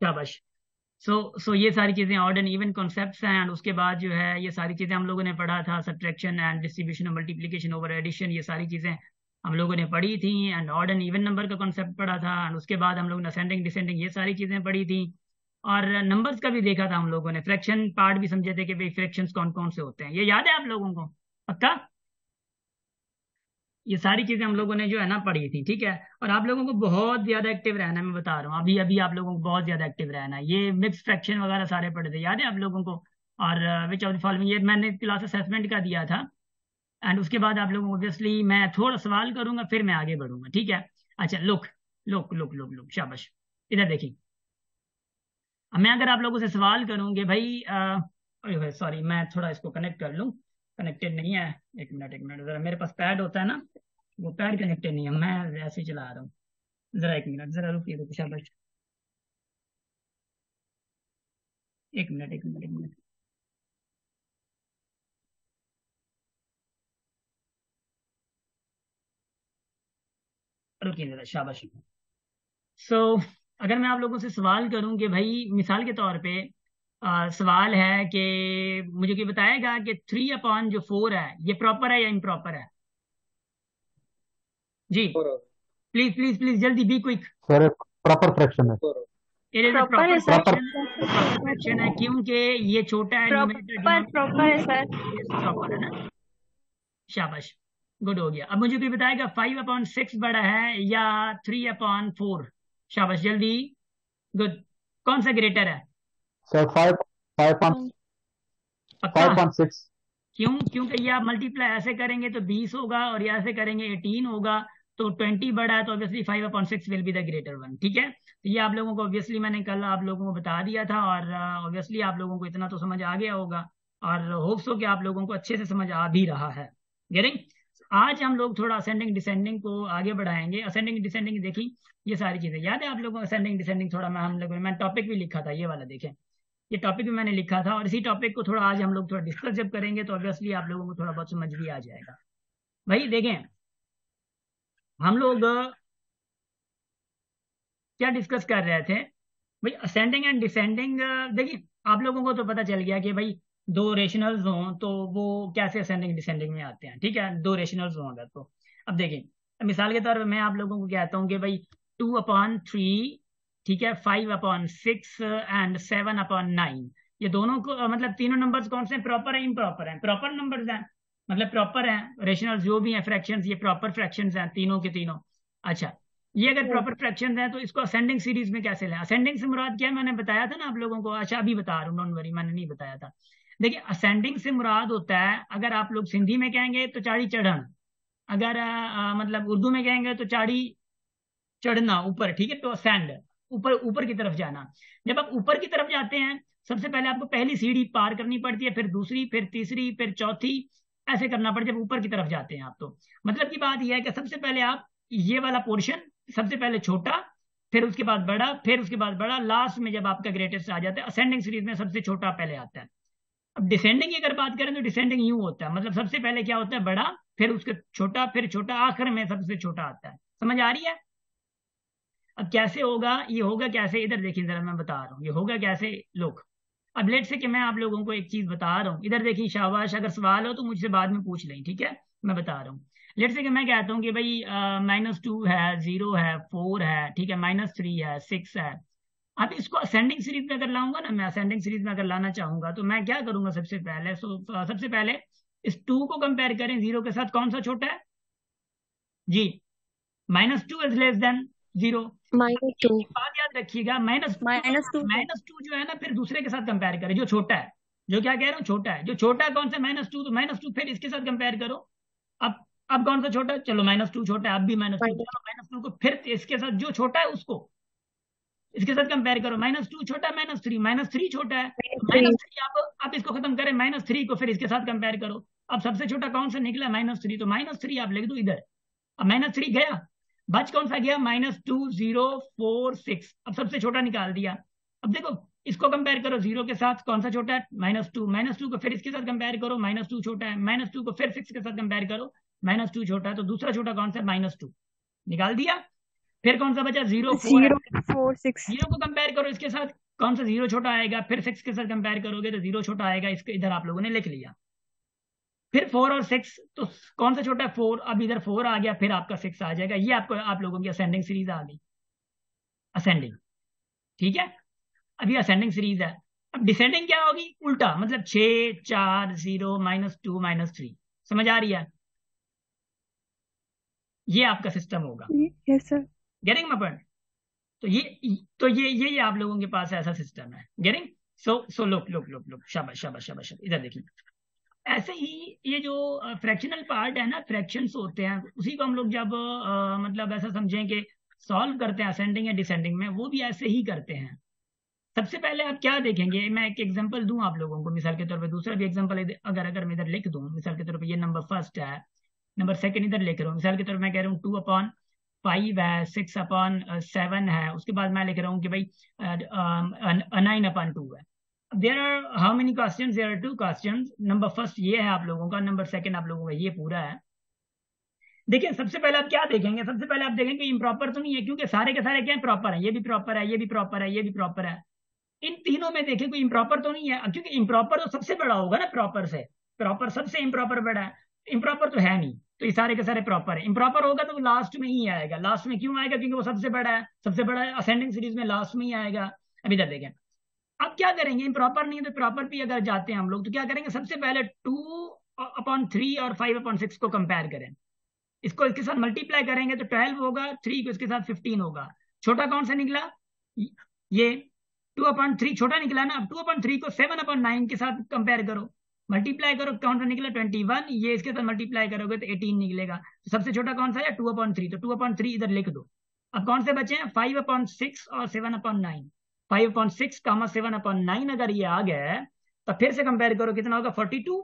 शाबाश। सो ये सारी चीज़ें ऑड एंड इवन कॉन्सेप्ट्स हैं। एंड उसके बाद जो है ये सारी चीज़ें हम लोगों ने पढ़ा था, सब्ट्रैक्शन एंड डिस्ट्रीब्यूशन और मल्टीप्लिकेशन ओवर एडिशन, ये सारी चीज़ें हम लोगों ने पढ़ी थी। And odd and even number का कॉन्सेप्ट पढ़ा था। एंड उसके बाद हम लोगों ने असेंडिंग डिसेंडिंग ये सारी चीज़ें पढ़ी थी। और नंबर्स का भी देखा था हम लोगों ने, फ्रैक्शन पार्ट भी समझे थे कि भाई फ्रैक्शंस कौन कौन से होते हैं। ये याद है आप लोगों को? पक्का? ये सारी चीजें हम लोगों ने जो है ना पढ़ी थी, ठीक है। और आप लोगों को बहुत ज्यादा एक्टिव रहना है, मैं बता रहा हूँ अभी अभी आप लोगों को बहुत ज्यादा एक्टिव रहना है। ये मिक्स फ्रैक्शन वगैरह सारे पढ़े थे, याद है आप लोगों को? और विच ऑफ द फॉलोइंग, ये मैंने क्लास असेसमेंट का दिया था। एंड उसके बाद आप लोगों को ऑब्वियसली मैं थोड़ा सवाल करूंगा, फिर मैं आगे बढ़ूंगा, ठीक है। अच्छा look look look look look, शाबाश। इधर देखिए, अब मैं अगर आप लोगों से सवाल करूंगे भाई सॉरी, मैं थोड़ा इसको कनेक्ट कर लूँ। कनेक्टेड नहीं है, एक मिनट जरा, मेरे पास पैड होता है ना, वो पैड कनेक्टेड नहीं है, मैं ऐसे ही चला रहा हूँ। जरा एक मिनट, जरा रुकिए रुकिए, शाबाश। एक मिनट रुकिए जरा, शाबाश। सो अगर मैं आप लोगों से सवाल करूं कि भाई मिसाल के तौर पे सवाल है कि मुझे क्या बताएगा कि 3/4 है, ये प्रॉपर है या इम्प्रॉपर है? जी, प्लीज प्लीज प्लीज जल्दी, be quick. Sir proper fraction है। It is a proper proper है sir. Proper. Fraction. Proper fraction है क्योंकि ये छोटा है न्यूमरेटर प्रॉपर डिनोमिनेटर। प्रॉपर है सर। ये प्रॉपर है ना? शाबाश, गुड हो गया। अब मुझे कोई बताएगा 5/6 बड़ा है या 3/4? शाबाश, जल्दी, गुड। कौन सा ग्रेटर है? सर फाइव फाइव पॉइंट पक्का? 5.6। क्यों? क्योंकि ये आप मल्टीप्लाई ऐसे करेंगे तो 20 होगा, और ये ऐसे करेंगे 18 होगा। तो 20 बड़ा है, तो obviously 5/6 will be the greater one, ठीक है। तो ये आप लोगों को ऑब्वियसली मैंने कल आप लोगों को बता दिया था, और ऑब्वियसली आप लोगों को इतना तो समझ आ गया होगा। और होप्स हो कि आप लोगों को अच्छे से समझ आ भी रहा है। गेटिंग? आज हम लोग थोड़ा असेंडिंग डिसेंडिंग को आगे बढ़ाएंगे। असेंडिंग डिसेंडिंग देखी, ये सारी चीजें याद है आप लोगों को? असेंडिंग डिसेंडिंग थोड़ा मैं हम लोगों ने, मैं टॉपिक भी लिखा था ये वाला, देखें। ये टॉपिक भी मैंने लिखा था, और इसी टॉपिक को थोड़ा आज हम लोग थोड़ा डिस्कस जब करेंगे तो ऑब्वियसली आप लोगों को थोड़ा बहुत समझ भी आ जाएगा। भाई देखें, हम लोग क्या डिस्कस कर रहे थे? भाई असेंडिंग एंड डिसेंडिंग, देखिए आप लोगों को तो पता चल गया कि भाई दो रेशनल्स हों तो वो कैसे असेंडिंग डिसेंडिंग में आते हैं, ठीक है। दो रेशनल्स हों अगर तो, अब देखिए मिसाल के तौर पर मैं आप लोगों को कहता हूँ कि भाई 2/3, ठीक है, 5/6 एंड 7/9, ये दोनों को मतलब तीनों नंबर्स कौन से प्रॉपर है इम्प्रॉपर है? प्रॉपर नंबर्स हैं, मतलब प्रॉपर हैं। रेशनल्स जो भी हैं, फ्रैक्शंस, ये प्रॉपर फ्रैक्शंस हैं तीनों के तीनों। अच्छा, ये अगर प्रॉपर फ्रैक्शंस हैं तो इसको असेंडिंग सीरीज में कैसे लें? असेंडिंग से मुराद क्या है, मैंने बताया था ना आप लोगों को। अच्छा अभी बता रहा हूँ, डोंट वरी, मैंने नहीं बताया था। देखिए असेंडिंग से मुराद होता है, अगर आप लोग सिंधी में कहेंगे तो चाड़ी चढ़न, अगर मतलब उर्दू में कहेंगे तो चाड़ी चढ़ना, ऊपर, ठीक है। तो असेंड, ऊपर, ऊपर की तरफ जाना। जब आप ऊपर की तरफ जाते हैं, सबसे पहले आपको पहली सीढ़ी पार करनी पड़ती है, फिर दूसरी, फिर तीसरी, फिर चौथी, ऐसे करना पड़ता है जब ऊपर की तरफ जाते हैं आप। तो मतलब की बात यह है कि सबसे पहले आप ये वाला पोर्शन, सबसे पहले छोटा, फिर उसके बाद बड़ा, फिर उसके बाद बड़ा, लास्ट में जब आपका ग्रेटेस्ट आ जाता है, असेंडिंग सीरीज में सबसे छोटा पहले आता है। अब डिसेंडिंग की अगर बात करें तो डिसेंडिंग यूं होता है, मतलब सबसे पहले क्या होता है, बड़ा, फिर उसके छोटा, फिर छोटा, आखिर में सबसे छोटा आता है। समझ आ रही है? अब कैसे होगा ये? होगा कैसे, इधर देखिए जरा, मैं बता रहा हूँ ये होगा कैसे। लोग, अब लेट से कि मैं आप लोगों को एक चीज बता रहा हूँ, इधर देखिए, शाबाश। अगर सवाल हो तो मुझसे बाद में पूछ लें, ठीक है। मैं बता रहा हूँ। लेट से कि मैं कहता हूँ कि भाई -2 है, 0 है, 4 है, ठीक है, -3 है, 6 है। अब इसको असेंडिंग सीरीज में अगर लाऊंगा ना, मैं असेंडिंग सीरीज में अगर लाना चाहूंगा तो मैं क्या करूंगा? सबसे पहले सबसे पहले इस 2 को कंपेयर करें 0 के साथ, कौन सा छोटा है जी? -2 इज लेस देन 0। -2। एक बात याद रखिएगा, -2, -2 सर। -2 जो है ना, फिर दूसरे के साथ कंपेयर करें जो छोटा है। जो क्या कह रहा हूँ, छोटा है, जो छोटा है कौन सा? -2, तो -2 फिर इसके साथ कंपेयर करो। अब कौन सा छोटा है? चलो -2 छोटा है, अब भी -2, चलो -2 को फिर इसके साथ जो छोटा है उसको इसके साथ कंपेयर करो। -2 छोटा है, -3, -3 छोटा है, तो -3। -3। आप इसको खत्म करें, -3 को फिर इसके साथ कंपेयर करो। अब सबसे छोटा कौन सा निकला? -3, तो -3 आप लिख दो इधर। अब -3 गया, बच कौन सा गया? -2, 0, 4, 6। अब सबसे छोटा निकाल दिया। अब देखो, इसको कंपेयर करो 0 के साथ, कौन सा छोटा है? -2। -2 को फिर इसके साथ कंपेयर करो, -2 छोटा है। -2 को फिर 6 के साथ कंपेयर करो, -2 छोटा है, तो दूसरा छोटा कौन सा है? -2 निकाल दिया। फिर कौन सा बचा, 0 4 है, 0 4 6 0 को कंपेयर करो इसके साथ, कौन सा 0 छोटा आएगा, फिर 6 के साथ कंपेयर करोगे तो 0 छोटा आएगा, इसके इधर आप लोगों ने लिख लिया। फिर 4 और 6, तो कौन सा छोटा है, 4, अब इधर 4 आ गया, फिर आपका 6 आ जाएगा। ये आपको आप लोगों की असेंडिंग सीरीज आ गई, असेंडिंग, ठीक है। अभी असेंडिंग सीरीज है। अब डिसेंडिंग क्या होगी, उल्टा, मतलब 6 4 0 -2 -3, समझ आ रही है, ये आपका सिस्टम होगा। Yes sir. Getting my point. तो ये आप लोगों के पास ऐसा सिस्टम है। गेटिंग, सो लुक, शाबाश शाबाश शाबाश, इधर देखिए। ऐसे ही ये जो फ्रैक्शनल पार्ट है ना, फ्रैक्शंस होते हैं, उसी को हम लोग जब मतलब ऐसा समझें कि सॉल्व करते हैं असेंडिंग या डिसेंडिंग में, वो भी ऐसे ही करते हैं। सबसे पहले आप क्या देखेंगे, मैं एक एग्जांपल दूं आप लोगों को मिसाल के तौर पे, दूसरा भी एग्जांपल अगर मैं इधर लिख दूं मिसाल के तौर पे, ये नंबर फर्स्ट है, नंबर सेकंड इधर लिख रहा हूँ मिसाल के तौर पे, मैं कह रहा हूँ 2/5 है, 6/7 है, उसके बाद मैं लिख रहा हूँ कि भाई 9/2 है। There are how many questions, there are 2 questions. Number first ये है आप लोगों का, नंबर सेकंड आप लोगों का ये पूरा है। देखिए सबसे पहले आप क्या देखेंगे, सबसे पहले आप देखेंगे इम्प्रॉपर तो नहीं है, क्योंकि सारे के सारे क्या है, प्रॉपर है, ये भी प्रॉपर है, ये भी प्रॉपर है, ये भी प्रॉपर है। इन तीनों में देखें कोई इम्प्रॉपर तो नहीं है, क्योंकि इम्प्रॉपर तो सबसे बड़ा होगा ना प्रॉपर से, प्रॉपर सबसे इम्प्रॉपर बड़ा है, इम्प्रॉपर तो है नहीं, तो ये सारे के सारे प्रॉपर है। इम्प्रॉपर होगा तो वो लास्ट में ही आएगा, लास्ट में क्यों आएगा, क्योंकि वो सबसे बड़ा है, सबसे बड़ा असेंडिंग सीरीज में लास्ट में ही आएगा। अभी इधर देखें, अब क्या करेंगे, इम्प्रॉपर नहीं है तो प्रॉपर भी अगर जाते हैं हम लोग, तो क्या करेंगे, सबसे पहले 2/3 और 5/6 को कंपेयर करें, इसको इसके साथ मल्टीप्लाई करेंगे तो 12 होगा, 3 को इसके साथ 15 होगा। छोटा कौन सा निकला, ये 2/3 छोटा निकला ना। अब 2/3 को 7/9 के साथ कंपेयर करो, मल्टीप्लाई करो, कौन सा निकला 21, ये इसके साथ मल्टीप्लाई करोगे तो 18 निकलेगा। तो सबसे छोटा कौन सा है, 2/3, तो 2/3 इधर लिख दो। अब कौन से बचे हैं, 5/6 और 7/9, 5/6 कामा 7/9 अगर ये आ गया तो फिर से कंपेयर करो, कितना होगा, 42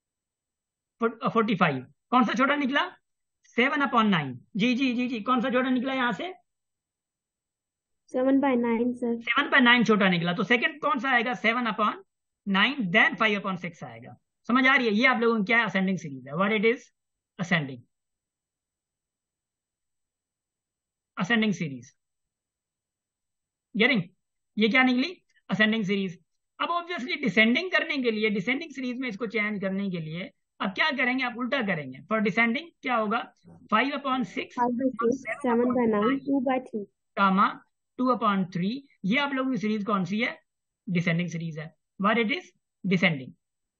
45। कौन सा छोटा निकला, 7/9, जी जी जी जी, कौन सा छोटा निकला यहाँ से, 7/9 सर। 7/9 छोटा निकला, तो सेकंड कौन सा आएगा, 7/9, देन 5/6 आएगा। समझ आ रही है, ये आप लोगों को क्या है, असेंडिंग सीरीज है, what it is, ascending, ascending series. Getting, ये क्या निकली, असेंडिंग सीरीज। अब ऑब्वियसली डिसेंडिंग करने के लिए, डिसेंडिंग सीरीज में इसको चेंज करने के लिए अब क्या करेंगे, आप उल्टा करेंगे। फॉर डिसेंडिंग क्या होगा, 5/6 5/6 7/9 2/3 कामा 2/3, ये आप लोगों की सीरीज कौन सी है, डिसेंडिंग सीरीज है, व्हाट इट इज, डिसेंडिंग।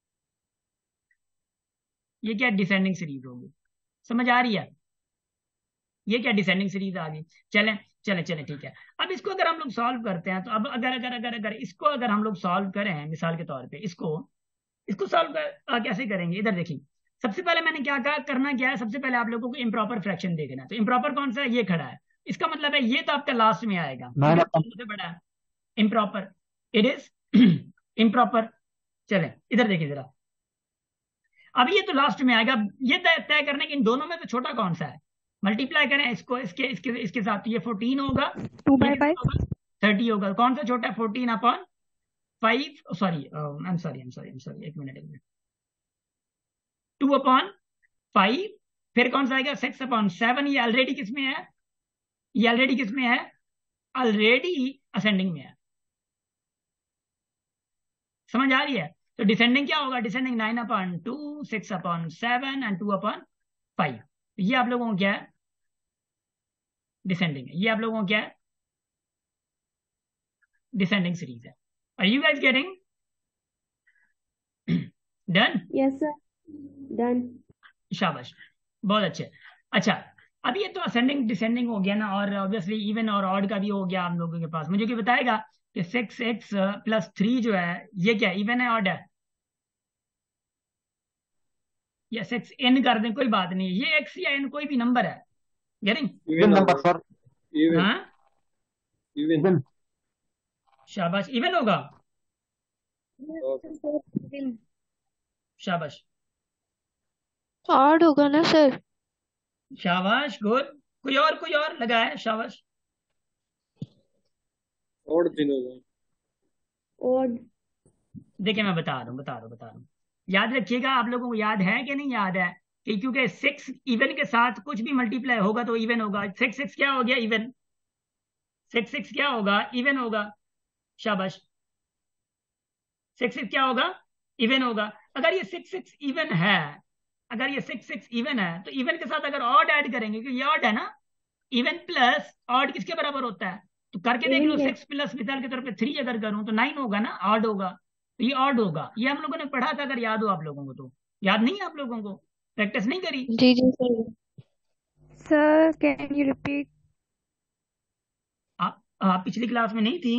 ये क्या डिसेंडिंग सीरीज होगी, समझ आ रही है, ये क्या डिसेंडिंग सीरीज आ गई। चलें चलें चलें, ठीक है। अब इसको अगर हम लोग सॉल्व करते हैं, तो अब अगर अगर अगर अगर इसको अगर हम लोग सॉल्व करें मिसाल के तौर पे, इसको इसको सॉल्व कैसे करेंगे, इधर देखिए। सबसे पहले मैंने क्या कहा, करना क्या है, सबसे पहले आप लोगों को इम्प्रॉपर फ्रैक्शन देखना है। तो इम्प्रॉपर कौन सा है, ये खड़ा है, इसका मतलब है ये तो आपका लास्ट में आएगा, सबसे बड़ा है इम्प्रॉपर, इट इज इम्प्रॉपर। चले इधर देखिए जरा, अब ये तो लास्ट में आएगा, ये तय करने के इन दोनों में तो छोटा कौन सा है, मल्टीप्लाई करें इसको इसके इसके इसके साथ, ये 14 होगा, 2/5 30 होगा, कौन सा छोटा है, 14/5, सॉरी आई एम सॉरी, एक मिनट, 2/5, फिर कौन सा आएगा, 6/7, ये ऑलरेडी किस में है, ये ऑलरेडी किस में है, ऑलरेडी असेंडिंग में है, समझ आ रही है। तो डिसेंडिंग क्या होगा, डिसेंडिंग 9/2, 6/7 एंड 2/5। ये आप लोगों को क्या है, डिसेंडिंग है, ये आप लोगों को क्या है, डिसेंडिंग सीरीज है। Are you guys getting, done, yes sir, done. शाबाश, बहुत अच्छे। अच्छा, अब ये तो असेंडिंग डिसेंडिंग हो गया ना, और ऑब्वियसली इवन और ऑड का भी हो गया आप लोगों के पास। मुझे क्या बताएगा कि 6x + 3 जो है, ये क्या इवन है, ऑड है, या 6n कर दें, कोई बात नहीं, ये x या n कोई भी नंबर है, गेटिंग, इवन नंबर सर, हाँ, इवन। शाबाश, इवन होगा, शाबाश ऑड होगा ना सर, शाबाश, गुड, कोई और लगा है, शाबाश, और दिन होगा, और देखिए मैं बता रहा हूँ, याद रखिएगा, आप लोगों को याद है कि नहीं याद है, कि क्योंकि 6 इवन के साथ कुछ भी मल्टीप्लाई होगा तो इवन होगा, 6 क्या हो गया, इवन, सिक्स सिक्स क्या होगा? इवन होगा। शाबाश। सिक्स सिक्स क्या होगा? इवन होगा। अगर ये सिक्स सिक्स इवन है, अगर ये सिक्स सिक्स इवन है तो इवन के साथ अगर ऑड ऐड करेंगे, क्योंकि ये ऑड है ना, इवन प्लस ऑड किसके बराबर होता है? तो करके देख लो, इवन सिक्स प्लस मिसाल के तौर पे थ्री अगर करूं तो नाइन होगा ना, ऑड होगा। तो ये ऑड होगा, ये हम लोगों ने पढ़ा था, अगर याद हो आप लोगों को तो। याद नहीं है आप लोगों को? प्रैक्टिस नहीं करी? जी जी sir. Sir, can you repeat? आप पिछली क्लास में नहीं थी?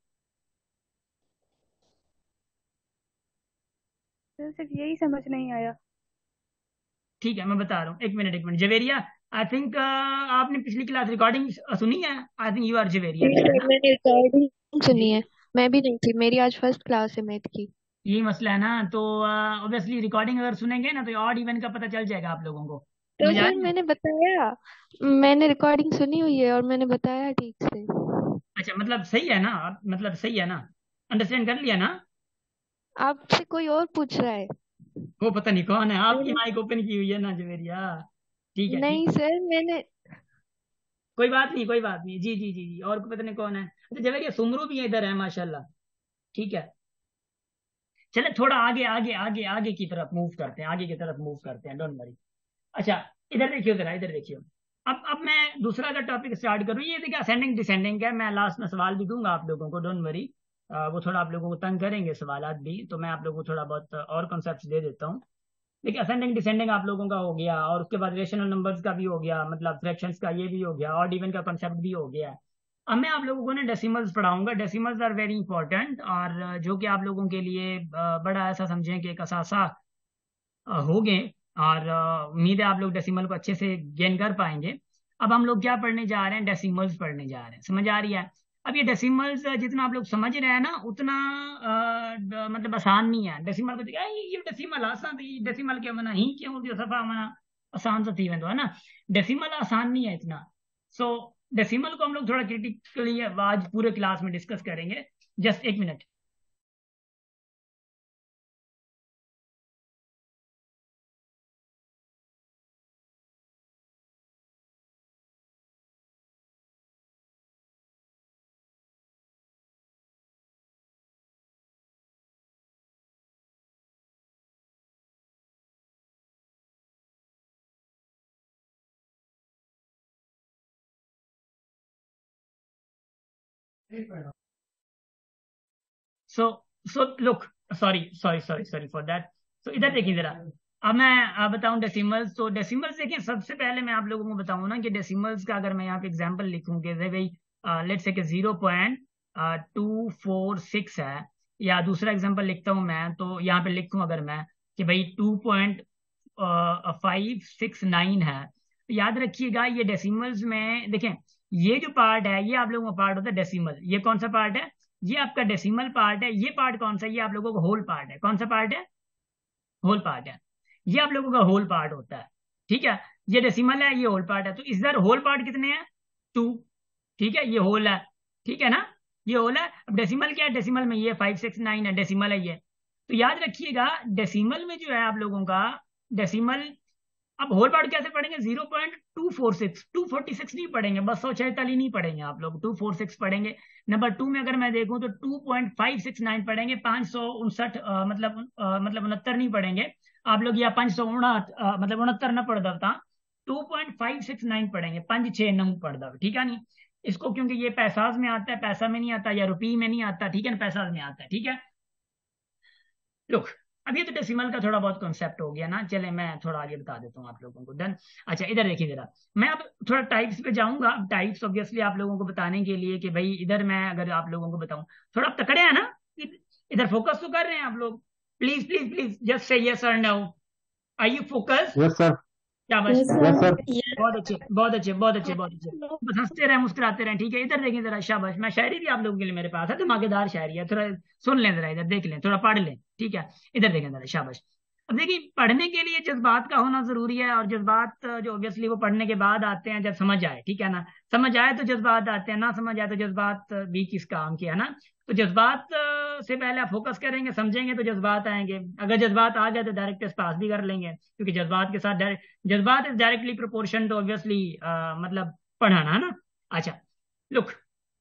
सर सिर्फ यही समझ नहीं आया। ठीक है, मैं बता रहा हूँ, एक मिनट जवेरिया। आई थिंक आपने पिछली क्लास रिकॉर्डिंग सुनी है। I think you are Javeria ji there, है सर, ना? मैंने रिकॉर्डिंग सुनी है। मैं भी नहीं थी, मेरी आज फर्स्ट क्लास है मैथ की। यही मसला है ना, तो ऑब्वियसली रिकॉर्डिंग अगर सुनेंगे ना तो ऑड इवन का पता चल जाएगा आप लोगों को। तो समझ आ सर रही है? मैंने बताया, मैंने रिकॉर्डिंग सुनी हुई है और मैंने बताया ठीक से। अच्छा, मतलब सही है ना? मतलब सही है ना? अंडरस्टैंड कर लिया ना? आपसे कोई और पूछ रहा है? वो पता नहीं कौन है, आपकी मैंने माइक ओपन की हुई है ना जवेरिया। ठीक है, ठीक। नहीं सर, मैंने कोई बात नहीं, कोई बात नहीं, जी जी जी जी, और पता नहीं कौन है। अच्छा जवेरिया, सुमरू भी इधर है माशाल्लाह। ठीक है, चले थोड़ा आगे आगे आगे आगे की तरफ मूव करते हैं, आगे की तरफ मूव करते हैं, डोंट वरी। अच्छा, इधर देखियो जरा, इधर देखियो। अब मैं दूसरा का टॉपिक स्टार्ट करूँ। ये देखिए असेंडिंग डिसेंडिंग का, मैं लास्ट में सवाल भी दूंगा आप लोगों को, डोंट वरी। वो थोड़ा आप लोगों को तंग करेंगे सवालात भी, तो मैं आप लोगों को थोड़ा बहुत और कॉन्सेप्ट दे देता हूँ। देखिए असेंडिंग डिसेंडिंग आप लोगों का हो गया, और उसके बाद रेशनल नंबर्स का भी हो गया, मतलब फ्रैक्शंस का ये भी हो गया, ऑड इवन का कॉन्सेप्ट भी हो गया। अब मैं आप लोगों को ना डेसिमल्स पढ़ाऊंगा। डेसिमल्स आर वेरी इंपॉर्टेंट, और जो कि आप लोगों के लिए बड़ा ऐसा समझें कि एक असासा हो गए। और उम्मीद है आप लोग डेसिमल को अच्छे से गेन कर पाएंगे। अब हम लोग क्या पढ़ने जा रहे हैं? डेसिमल्स पढ़ने जा रहे हैं, समझ आ रही है? अब ये डेसिमल्स जितना आप लोग समझ रहे हैं ना, उतना मतलब आसान नहीं है। डेसिमल को देखा, ये डेसिमल आसान थी, डेसिमल क्या मना ही क्यों होती सफा मना आसान सा थी तो, है ना? डेसिमल आसान नहीं है इतना। सो डेसिमल को हम लोग थोड़ा क्रिटिकली आज पूरे क्लास में डिस्कस करेंगे। जस्ट एक minute. So so look, sorry sorry sorry sorry for that. तो इधर देखिए जरा। अब मैं बताऊं डेसिमल्स, तो डेसिमल्स देखिए, सबसे पहले मैं आप लोगों को बताऊं ना कि डेसिमल्स का अगर मैं यहाँ पे एग्जांपल लिखूं कि भाई लेट्स से कि 0.246 है, या दूसरा एग्जांपल लिखता हूं मैं, तो यहाँ पे लिखूं अगर मैं कि भाई 2.569 है, तो याद रखिएगा ये डेसिमल्स में देखें, ये जो पार्ट है ये आप लोगों का पार्ट होता है डेसिमल। ये कौन सा पार्ट है? ये आपका डेसिमल पार्ट है। ये पार्ट कौन सा है? ये आप लोगों का होल पार्ट है। कौन सा पार्ट है? होल पार्ट है। ये आप लोगों का होल पार्ट होता है। ठीक है, ये डेसिमल है, ये होल पार्ट है। तो इधर होल पार्ट कितने हैं? टू। ठीक है, ये होल है। ठीक है ना? ये होल है। अब डेसिमल क्या है? डेसिमल में ये 569 है, डेसिमल है ये। तो याद रखिएगा डेसिमल में जो है आप लोगों का डेसिमल, अब होल पार्ट कैसे पढ़ेंगे? 0.246, 246 नहीं पढ़ेंगे, बस 146 नहीं पढ़ेंगे आप लोग, 246 पढ़ेंगे। नंबर टू में अगर मैं देखूं तो 2.569 पढ़ेंगे, 559 मतलब 69 नहीं पढ़ेंगे आप लोग, या 559 मतलब 69 ना पढ़ दवता, 2.569 पढ़ेंगे, 569 पढ़ दव, ठीक है नहीं? इसको क्योंकि ये पैसाज में आता है, पैसा में नहीं आता, या रुपये में नहीं आता, ठीक है ना, पैसाज में आता है। ठीक है, लुक, अब ये तो डेसिमल का थोड़ा बहुत कॉन्सेप्ट हो गया ना। चले मैं थोड़ा आगे बता देता हूँ आप लोगों को, डन। अच्छा इधर देखिए जरा, मैं अब थोड़ा टाइप्स पे जाऊंगा। टाइप्स ऑब्वियसली आप लोगों को बताने के लिए कि भाई इधर मैं अगर आप लोगों को बताऊं, थोड़ा आप तकड़े हैं ना, इधर फोकस तो कर रहे हैं आप लोग? Please please please just say yes और no, are you focus? Yes sir. क्या बस? Yes, yes sir. सर। बहुत अच्छे बहुत अच्छे बहुत अच्छे बहुत अच्छे। बस हंसते रहे मुस्कुराते रहे, ठीक है? इधर देखें जरा, शाबाश। मैं शायरी भी आप लोगों के लिए मेरे पास है, धमाकेदार शायरी है, थोड़ा सुन लें जरा, इधर देख लें, थोड़ा पढ़ लें, ठीक है? इधर देखें जरा, शाबाश। अब देखिए, पढ़ने के लिए जज्बात का होना जरूरी है, और जज्बात जो ऑब्वियसली वो पढ़ने के बाद आते हैं, जब समझ आए, ठीक है ना? समझ आए तो जज्बात आते हैं, ना समझ आए तो जज्बात भी किस काम के, है ना? तो जज्बात से पहले आप फोकस करेंगे, समझेंगे, तो जज्बात आएंगे। अगर जज्बात आ गए तो डायरेक्ट टेस्ट पास भी कर लेंगे, क्योंकि जज्बात के साथ जज्बात is directly proportion to obviously मतलब पढ़ाना, है ना? अच्छा लुक,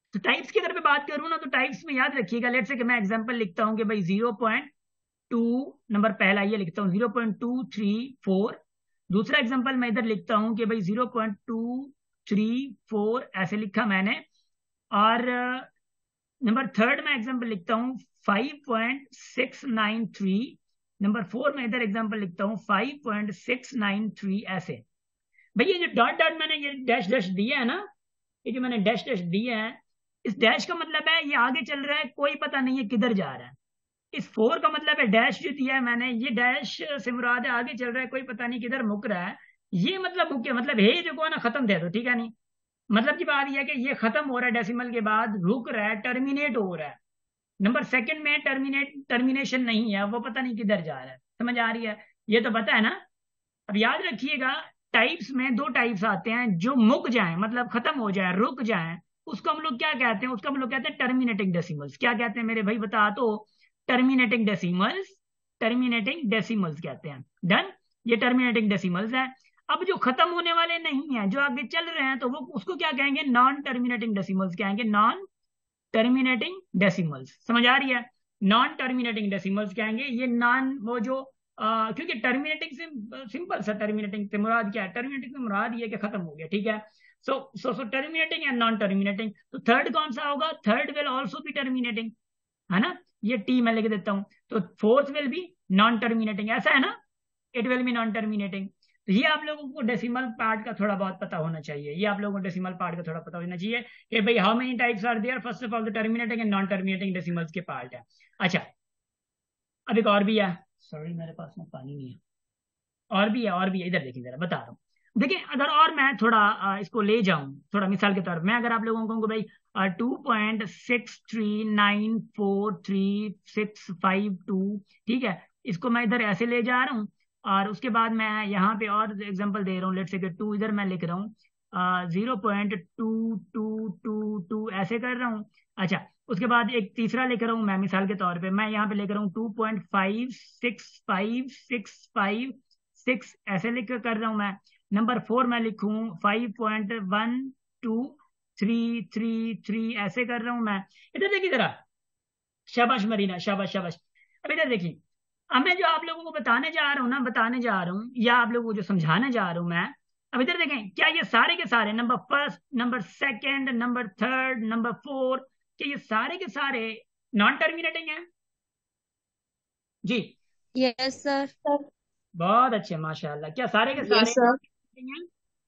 तो टाइप्स की अगर मैं बात करूँ ना, तो टाइप्स में याद रखिएगा, लेट से कि मैं एग्जांपल लिखता हूँ कि भाई 0.2 नंबर पहला ये लिखता हूँ 0.234। दूसरा एग्जांपल मैं इधर लिखता हूँ कि भाई 0.234 ऐसे लिखा मैंने। और नंबर थर्ड में एग्जांपल लिखता हूँ 5.693। नंबर 4 में इधर एग्जांपल लिखता हूँ 5.693 ऐसे। भाई ये जो डॉट डॉट मैंने ये डैश डैश दिया है ना, ये जो मैंने डैश डैश दिया है, इस डैश का मतलब है ये आगे चल रहा है, कोई पता नहीं है किधर जा रहा है। इस 4 का मतलब है डैश जो दिया है मैंने, ये डैश से मुराद है आगे चल रहा है, कोई पता नहीं किधर मुक रहा है। ये मतलब मुक मतलब है जो को ना खत्म दे दो, ठीक है नहीं। मतलब की बात यह है कि ये खत्म हो रहा है डेसिमल के बाद, रुक रहा है, टर्मिनेट हो रहा है। नंबर सेकंड में टर्मिनेशन नहीं है, वो पता नहीं किधर जा रहा है। समझ आ रही है? ये तो पता है ना। अब याद रखिएगा, टाइप्स में दो टाइप्स आते हैं, जो मुक जाए मतलब खत्म हो जाए, रुक जाए, उसको हम लोग क्या कहते हैं? उसको हम लोग कहते हैं टर्मिनेटिंग डेसिमल्स। क्या कहते हैं मेरे भाई, बता तो? टर्मिनेटिंग डेसिमल्स, टर्मिनेटिंग डेसिमल्स कहते हैं। डन, ये टर्मिनेटिंग डेसिमल्स है। अब जो खत्म होने वाले नहीं है, जो आगे चल रहे हैं, तो वो उसको क्या कहेंगे? नॉन टर्मिनेटिंग डेसिमल्स कहेंगे, नॉन टर्मिनेटिंग डेसिमल्स। समझ आ रही है? नॉन टर्मिनेटिंग डेसिमल्स कहेंगे ये नॉन, वो जो क्योंकि टर्मिनेटिंग से सिंपल सा, टर्मिनेटिंग से मुराद क्या है? टर्मिनेटिंग से मुराद ये कि खत्म हो गया, ठीक है। So terminating and non terminating. तो थर्ड कौन सा होगा? Third will also be terminating, है ना। ये टी मैं लिख देता हूं। तो fourth will be non terminating, ऐसा है ना। It will be non terminating. तो ये आप लोगों को डेसिमल पार्ट का थोड़ा बहुत पता होना चाहिए। ये आप लोगों को डेसिमल पार्ट का थोड़ा पता होना चाहिए कि भाई how many types are there. First of all the terminating and non terminating decimals के पार्ट है। अच्छा, अब एक और भी है। सॉरी मेरे पास में पानी नहीं है। और भी है, और भी है, इधर देखिए जरा, बता रहा हूँ। देखिए अगर और मैं थोड़ा इसको ले जाऊं, थोड़ा मिसाल के तौर पर, मैं अगर आप लोगों को कहूँ भाई 2.63943652, ठीक है, इसको मैं इधर ऐसे ले जा रहा हूँ। और उसके बाद मैं यहाँ पे और एग्जांपल दे रहा हूँ, लेट से कि 2 इधर मैं लिख रहा हूँ, 0.2222 ऐसे कर रहा हूँ। अच्छा, उसके बाद एक तीसरा लिख रहा हूँ मैं, मिसाल के तौर पे मैं यहाँ पे लिख रहा हूँ 2.56556 ऐसे लिख कर रहा हूँ मैं। नंबर 4 मैं लिखूँ 5.12333 ऐसे कर रहा हूँ मैं। इधर देखिए जरा, शाबाश मरीना, शाबाश शाबाश। अब इधर देखिए, अब मैं जो आप लोगों को बताने जा रहा हूँ ना, बताने जा रहा हूँ, या आप लोगों को जो समझाने जा रहा हूँ मैं, अब इधर देखें, क्या ये सारे के सारे number first, number second, number third, number 4, क्या ये सारे के सारे नॉन टर्मिनेटिंग हैं? जी, यस सर। बहुत अच्छे, माशाल्लाह। क्या सारे के सारे यस सर। हैं?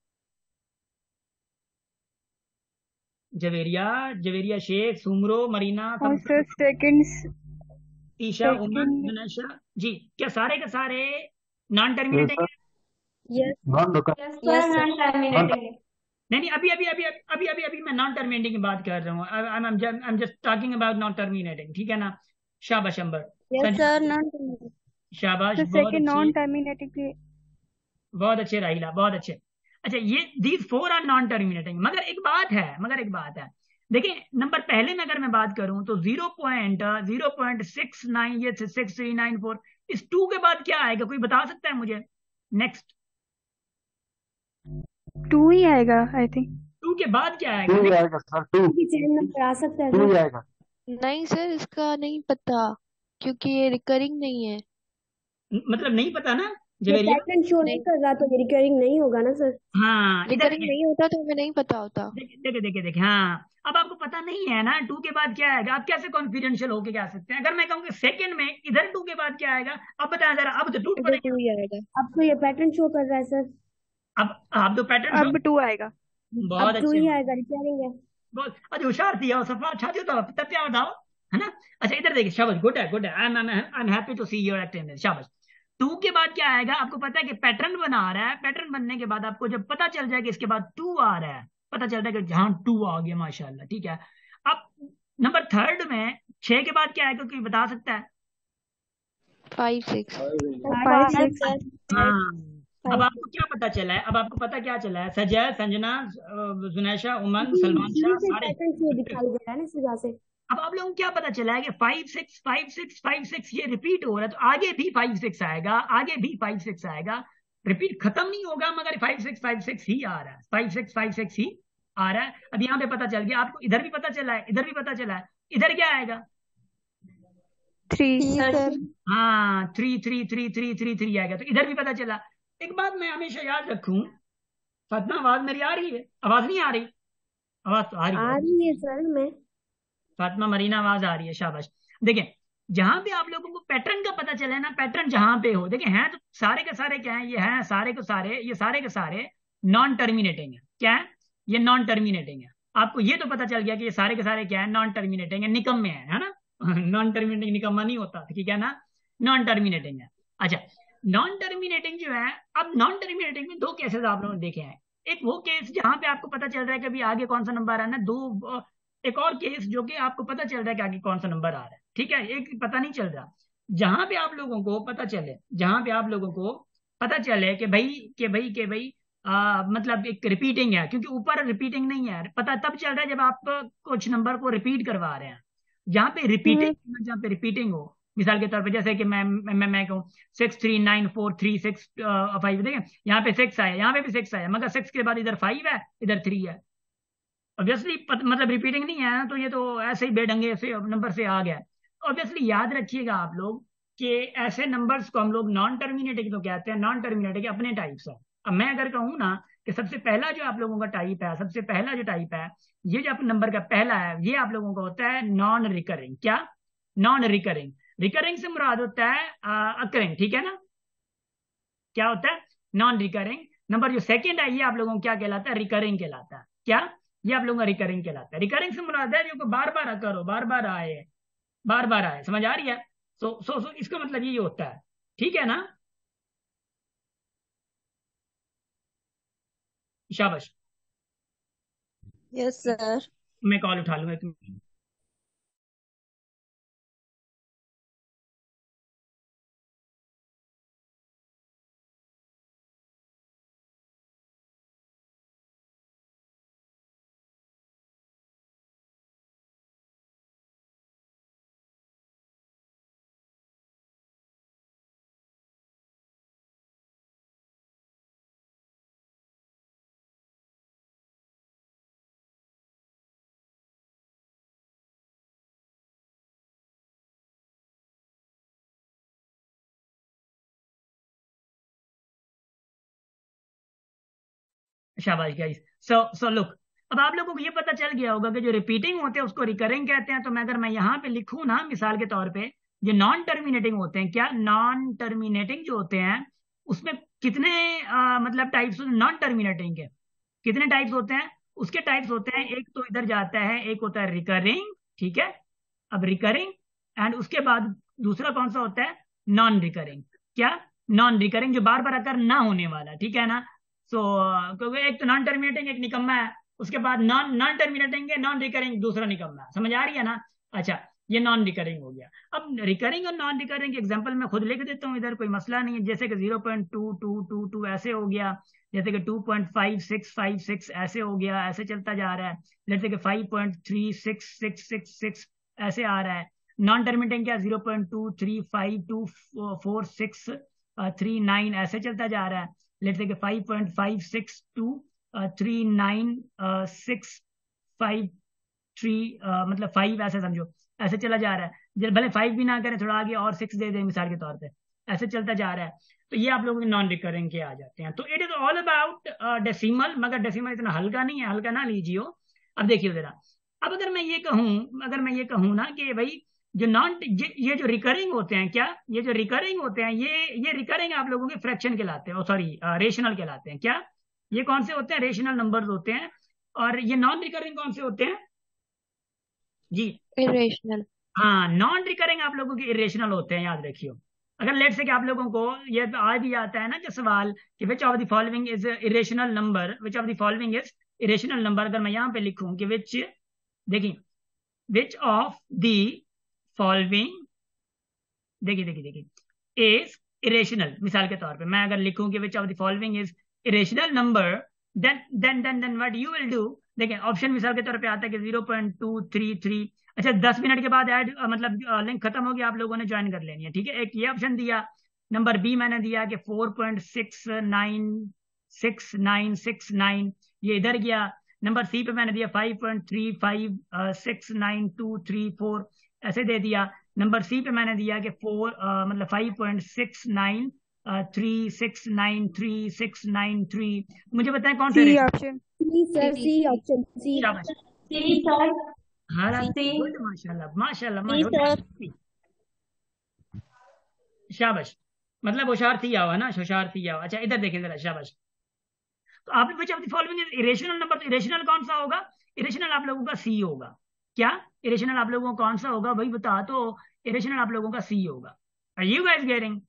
जवेरिया, जवेरिया शेख, सुमरो, मरीना, और sir seconds, Isha, Umar, second, Junaisha. जी, क्या सारे के सारे नॉन yes टर्मिनेटिंग sir, हैं? Yes non local, yes sir. नहीं नहीं, अभी अभी अभी अभी अभी अभी मैं नॉन टर्मिनेटिंग की बात कर रहा हूँ। I am just talking about non terminating, ठीक है ना। शाबाश Amber, yes Sanjana, sir. Non शाबाश, सर बहुत सेकंड अच्छे, नॉन टर्मिनेटिंग। बहुत अच्छे राहिला, बहुत अच्छे। अच्छा, ये दीज 4 आर नॉन टर्मिनेटिंग। मगर एक बात है, मगर एक बात है, देखिए नंबर पहले में अगर मैं बात करूं तो 0.69 ये 6394, इस 2 के बाद क्या आएगा? कोई बता सकता है मुझे? नेक्स्ट 2 ही आएगा आई थिंक। 2 के बाद क्या आएगा? 2 ही आएगा सर, 2 भी सेम नंबर आ सकता है 2 ही सर। आएगा। नहीं सर, इसका नहीं पता क्योंकि ये रिकरिंग नहीं है। मतलब नहीं पता ना ये जवेरिया? पैटर्न शो नहीं नहीं, कर रहा तो ये रिकरिंग नहीं होगा ना सर। हाँ, इधर रिकरिंग नहीं होता तो हमें नहीं पता होता। देखिए देखिए देखिए देखिए, हाँ, अब आपको पता नहीं है ना 2 के बाद क्या आएगा। आप कैसे कॉन्फिडेंशियल होके कह सकते हैं? अगर मैं कहूँ सेकंड में इधर 2 के बाद क्या आएगा, अब बताया जरा। अब तो टूट इधर पड़ेगा। 2 ही आएगा। अब तो ये पैटर्न शो कर रहा है सर। अब आप तो पैटर्न शो, अब 2 आएगा। बहुत अब 2 अच्छे, ही आएगा, रिकरिंग है। बहुत अच्छा, होशियार थी, और सफा अच्छा थी, तो तब क्या बताओ, है ना। अच्छा इधर देखिए, शाबाश, गुड है, गुड है, I am happy to see your activeness, शाबाश। 2 के बाद क्या आएगा? आपको पता है कि पैटर्न बना रहा है। पैटर्न बनने के बाद आपको जब पता चल जाएगा इसके बाद 2 आ रहा है, पता चलता है कि जहां 2 आ गया, माशाल्लाह, ठीक है। अब नंबर थर्ड में 6 के बाद क्या आएगा? कोई बता सकता है? 5 6 5 यस 6 सर। हाँ, अब 5 आपको क्या पता चला है? अब आपको पता क्या चला है? सजय, संजना, जुनैशा, उमंग, सलमान शुरू शाह, से सारे। पैटर्न शो दिखाई दे रहा है ना इस वजह से। अब आप लोगों को क्या पता चला है कि 5 6 ये रिपीट हो रहा है, तो आगे भी 5 6 आएगा, आगे भी 5 6 आएगा। रिपीट खत्म नहीं होगा, मगर 5 6 ही आ रहा है, 5 6 ही। आ रहा है। अब यहाँ पे पता चल गया आपको, इधर भी पता चला है, इधर भी पता चला है, इधर क्या आएगा? 3 3 सर। हाँ 3 आएगा, तो इधर भी पता चला। एक बात मैं हमेशा याद रखूं, फातिमा आवाज मेरी आ रही है? आवाज नहीं आ रही? आवाज तो आ रही आ है। रही है सर। मैं फातिमा मरीना आवाज आ रही है, शाबाश। देखिए जहां पे आप लोगों को पैटर्न का पता चले ना, पैटर्न जहां पे हो, देखिए हैं तो सारे के सारे क्या है, ये हैं सारे के सारे, ये सारे के सारे नॉन टर्मिनेटिंग है। क्या है? ये नॉन टर्मिनेटिंग है। आपको ये तो पता चल गया कि ये सारे के सारे क्या है, नॉन टर्मिनेटिंग है, निकम्मे है ना। नॉन टर्मिनेटिंग निकम्मा नहीं होता, ठीक है ना, नॉन टर्मिनेटिंग है। अच्छा, नॉन टर्मिनेटिंग जो है, अब नॉन टर्मिनेटिंग में दो केसेस आप लोगों ने देखे हैं। एक वो केस जहां पे आपको पता चल रहा है कि अभी आगे कौन सा नंबर है ना, दो एक और केस जो कि आपको पता चल रहा है कि आगे कौन सा नंबर आ रहा है, ठीक है, एक पता नहीं चल रहा। जहां पे आप लोगों को पता चले, जहां पे आप लोगों को पता चले कि भाई मतलब एक रिपीटिंग है, क्योंकि ऊपर रिपीटिंग नहीं है, पता तब चल रहा है जब आप कुछ नंबर को रिपीट करवा रहे हैं। जहां पे रिपीटिंग, जहां पे रिपीटिंग हो, मिसाल के तौर पे जैसे कि मैं कहूँ 6394365, देखें यहाँ पे 6 आया, यहाँ पे भी 6 आया, मगर 6 के बाद इधर 5 है, इधर 3 है। ऑब्वियसली मतलब रिपीटिंग नहीं है, तो ये तो ऐसे ही बेढंगे से नंबर से आ गया। ऑब्वियसली याद रखिएगा आप लोग कि ऐसे नंबर्स को हम लोग नॉन टर्मिनेटिंग तो कहते हैं, नॉन टर्मिनेटिंग के अपने टाइप्स हैं। अब मैं अगर कहूँ ना कि सबसे पहला जो आप लोगों का टाइप है, सबसे पहला जो टाइप है, ये जो नंबर का पहला है, ये आप लोगों का होता है नॉन रिकरिंग। क्या? Non recurring. रिकरिंग से मुराद होता है अकरिंग, ठीक है ना। क्या होता है? Non recurring. नंबर जो सेकंड है, ये आप लोगों को क्या कहलाता है? रिकरिंग कहलाता है। क्या? ये आप लोगों का रिकरिंग कहलाता है। रिकरिंग से मुराद है जो बार बार करो, बार बार आए, बार बार आए, समझ आ रही है? सो इसका मतलब ये होता है, ठीक है ना। शाबाश। Yes sir. मैं कॉल उठा लूंगा एक मिनट। शाबाश गाइस। सो लुक, अब आप लोगों को ये पता चल गया होगा कि जो रिपीटिंग होते हैं उसको रिकरिंग कहते हैं। तो मैं अगर मैं यहाँ पे लिखूँ ना, मिसाल के तौर पे, जो नॉन टर्मिनेटिंग होते हैं, क्या नॉन टर्मिनेटिंग जो होते हैं उसमें कितने मतलब टाइप्स नॉन टर्मिनेटिंग के कितने टाइप्स होते हैं? उसके टाइप्स होते हैं, एक तो इधर जाता है, एक होता है रिकरिंग, ठीक है। अब रिकरिंग, एंड उसके बाद दूसरा कौन सा होता है? Non recurring. क्या? नॉन रिकरिंग, जो बार बार अकर ना होने वाला, ठीक है ना। सो क्योंकि एक तो नॉन टर्मिनेटिंग एक निकम्मा है, उसके बाद नॉन नॉन टर्मिनेटिंग है, नॉन रिकरिंग दूसरा निकम्मा है, समझ आ रही है ना। अच्छा, ये नॉन रिकरिंग हो गया। अब रिकरिंग और नॉन रिकरिंग एग्जांपल मैं खुद लिख देता हूँ इधर, कोई मसला नहीं है। जैसे कि 0.2222 ऐसे हो गया, जैसे कि 2.5656 ऐसे हो गया, ऐसे चलता जा रहा है। जैसे कि 5.36666 ऐसे आ रहा है। नॉन टर्मिनेटिंग क्या? 0.23524639 ऐसे चलता जा रहा है। लेट्स से कि 5.56239653 मतलब 5 ऐसे समझो, ऐसे चला जा रहा है। जब भले 5 भी ना करें, थोड़ा आगे और 6 दे दें मिसाल के तौर पे, ऐसे चलता जा रहा है। तो ये आप लोगों के नॉन रिकरिंग के आ जाते हैं। तो it is all about decimal, मगर डेसिमल इतना हल्का नहीं है, हल्का ना लीजिए। अब देखिए जरा, अब अगर मैं ये कहूँ, ना कि भाई जो ये जो रिकरिंग होते हैं, क्या ये जो रिकरिंग होते हैं, ये रिकरिंग आप लोगों के फ्रैक्शन कहलाते हैं, सॉरी रेशनल कहलाते हैं। क्या? ये कौन से होते हैं? रेशनल नंबर्स होते हैं। और ये नॉन रिकरिंग कौन से होते हैं जी? इरेशनल। हाँ, नॉन रिकरिंग आप लोगों के इरेशनल होते हैं, याद रखियो। अगर लेट से कि आप लोगों को ये आ भी जाता है ना कि सवाल कि which of the following is irrational number, which of the following is irrational number, अगर मैं यहाँ पे लिखूं कि विच, देखिए विच ऑफ द फॉलोइंग, देखिए इज इरेशनल, मिसाल के तौर पे मैं अगर लिखूं कि which of the following is irrational number, then what you will do. देखिए ऑप्शन मिसाल के तौर पे आता है कि 0.233। अच्छा, 10 मिनट के बाद ऐड मतलब लिंक खत्म हो गया, आप लोगों ने ज्वाइन कर लेनी है, ठीक है। एक ये ऑप्शन दिया। नंबर बी मैंने दिया कि 4.696969, ये इधर गया। नंबर सी पे मैंने दिया 5.35 69234 ऐसे दे दिया। नंबर सी पे मैंने दिया कि 4 मतलब 5.693693 मुझे बताएं कौन सा C ratio. Option. C sir, C option C. शाबाश, सी सर। हाँ सी। गुड, माशाल्लाह माशाल्लाह सी माशाल्लाह। सर। शाबाश, मतलब होशियार थी आओ है ना, होशियार थी आओ। अच्छा इधर देखें जरा, शाबाश। तो आपने पूछा फॉलोइंग इज इरेशनल नंबर, तो इरेशनल कौन सा होगा? इरेशनल आप लोगों का सी होगा। क्या इरेशनल आप लोगों का कौन सा होगा भाई बता तो। इरेशनल आप लोगों का सी होगा। Are you guys getting?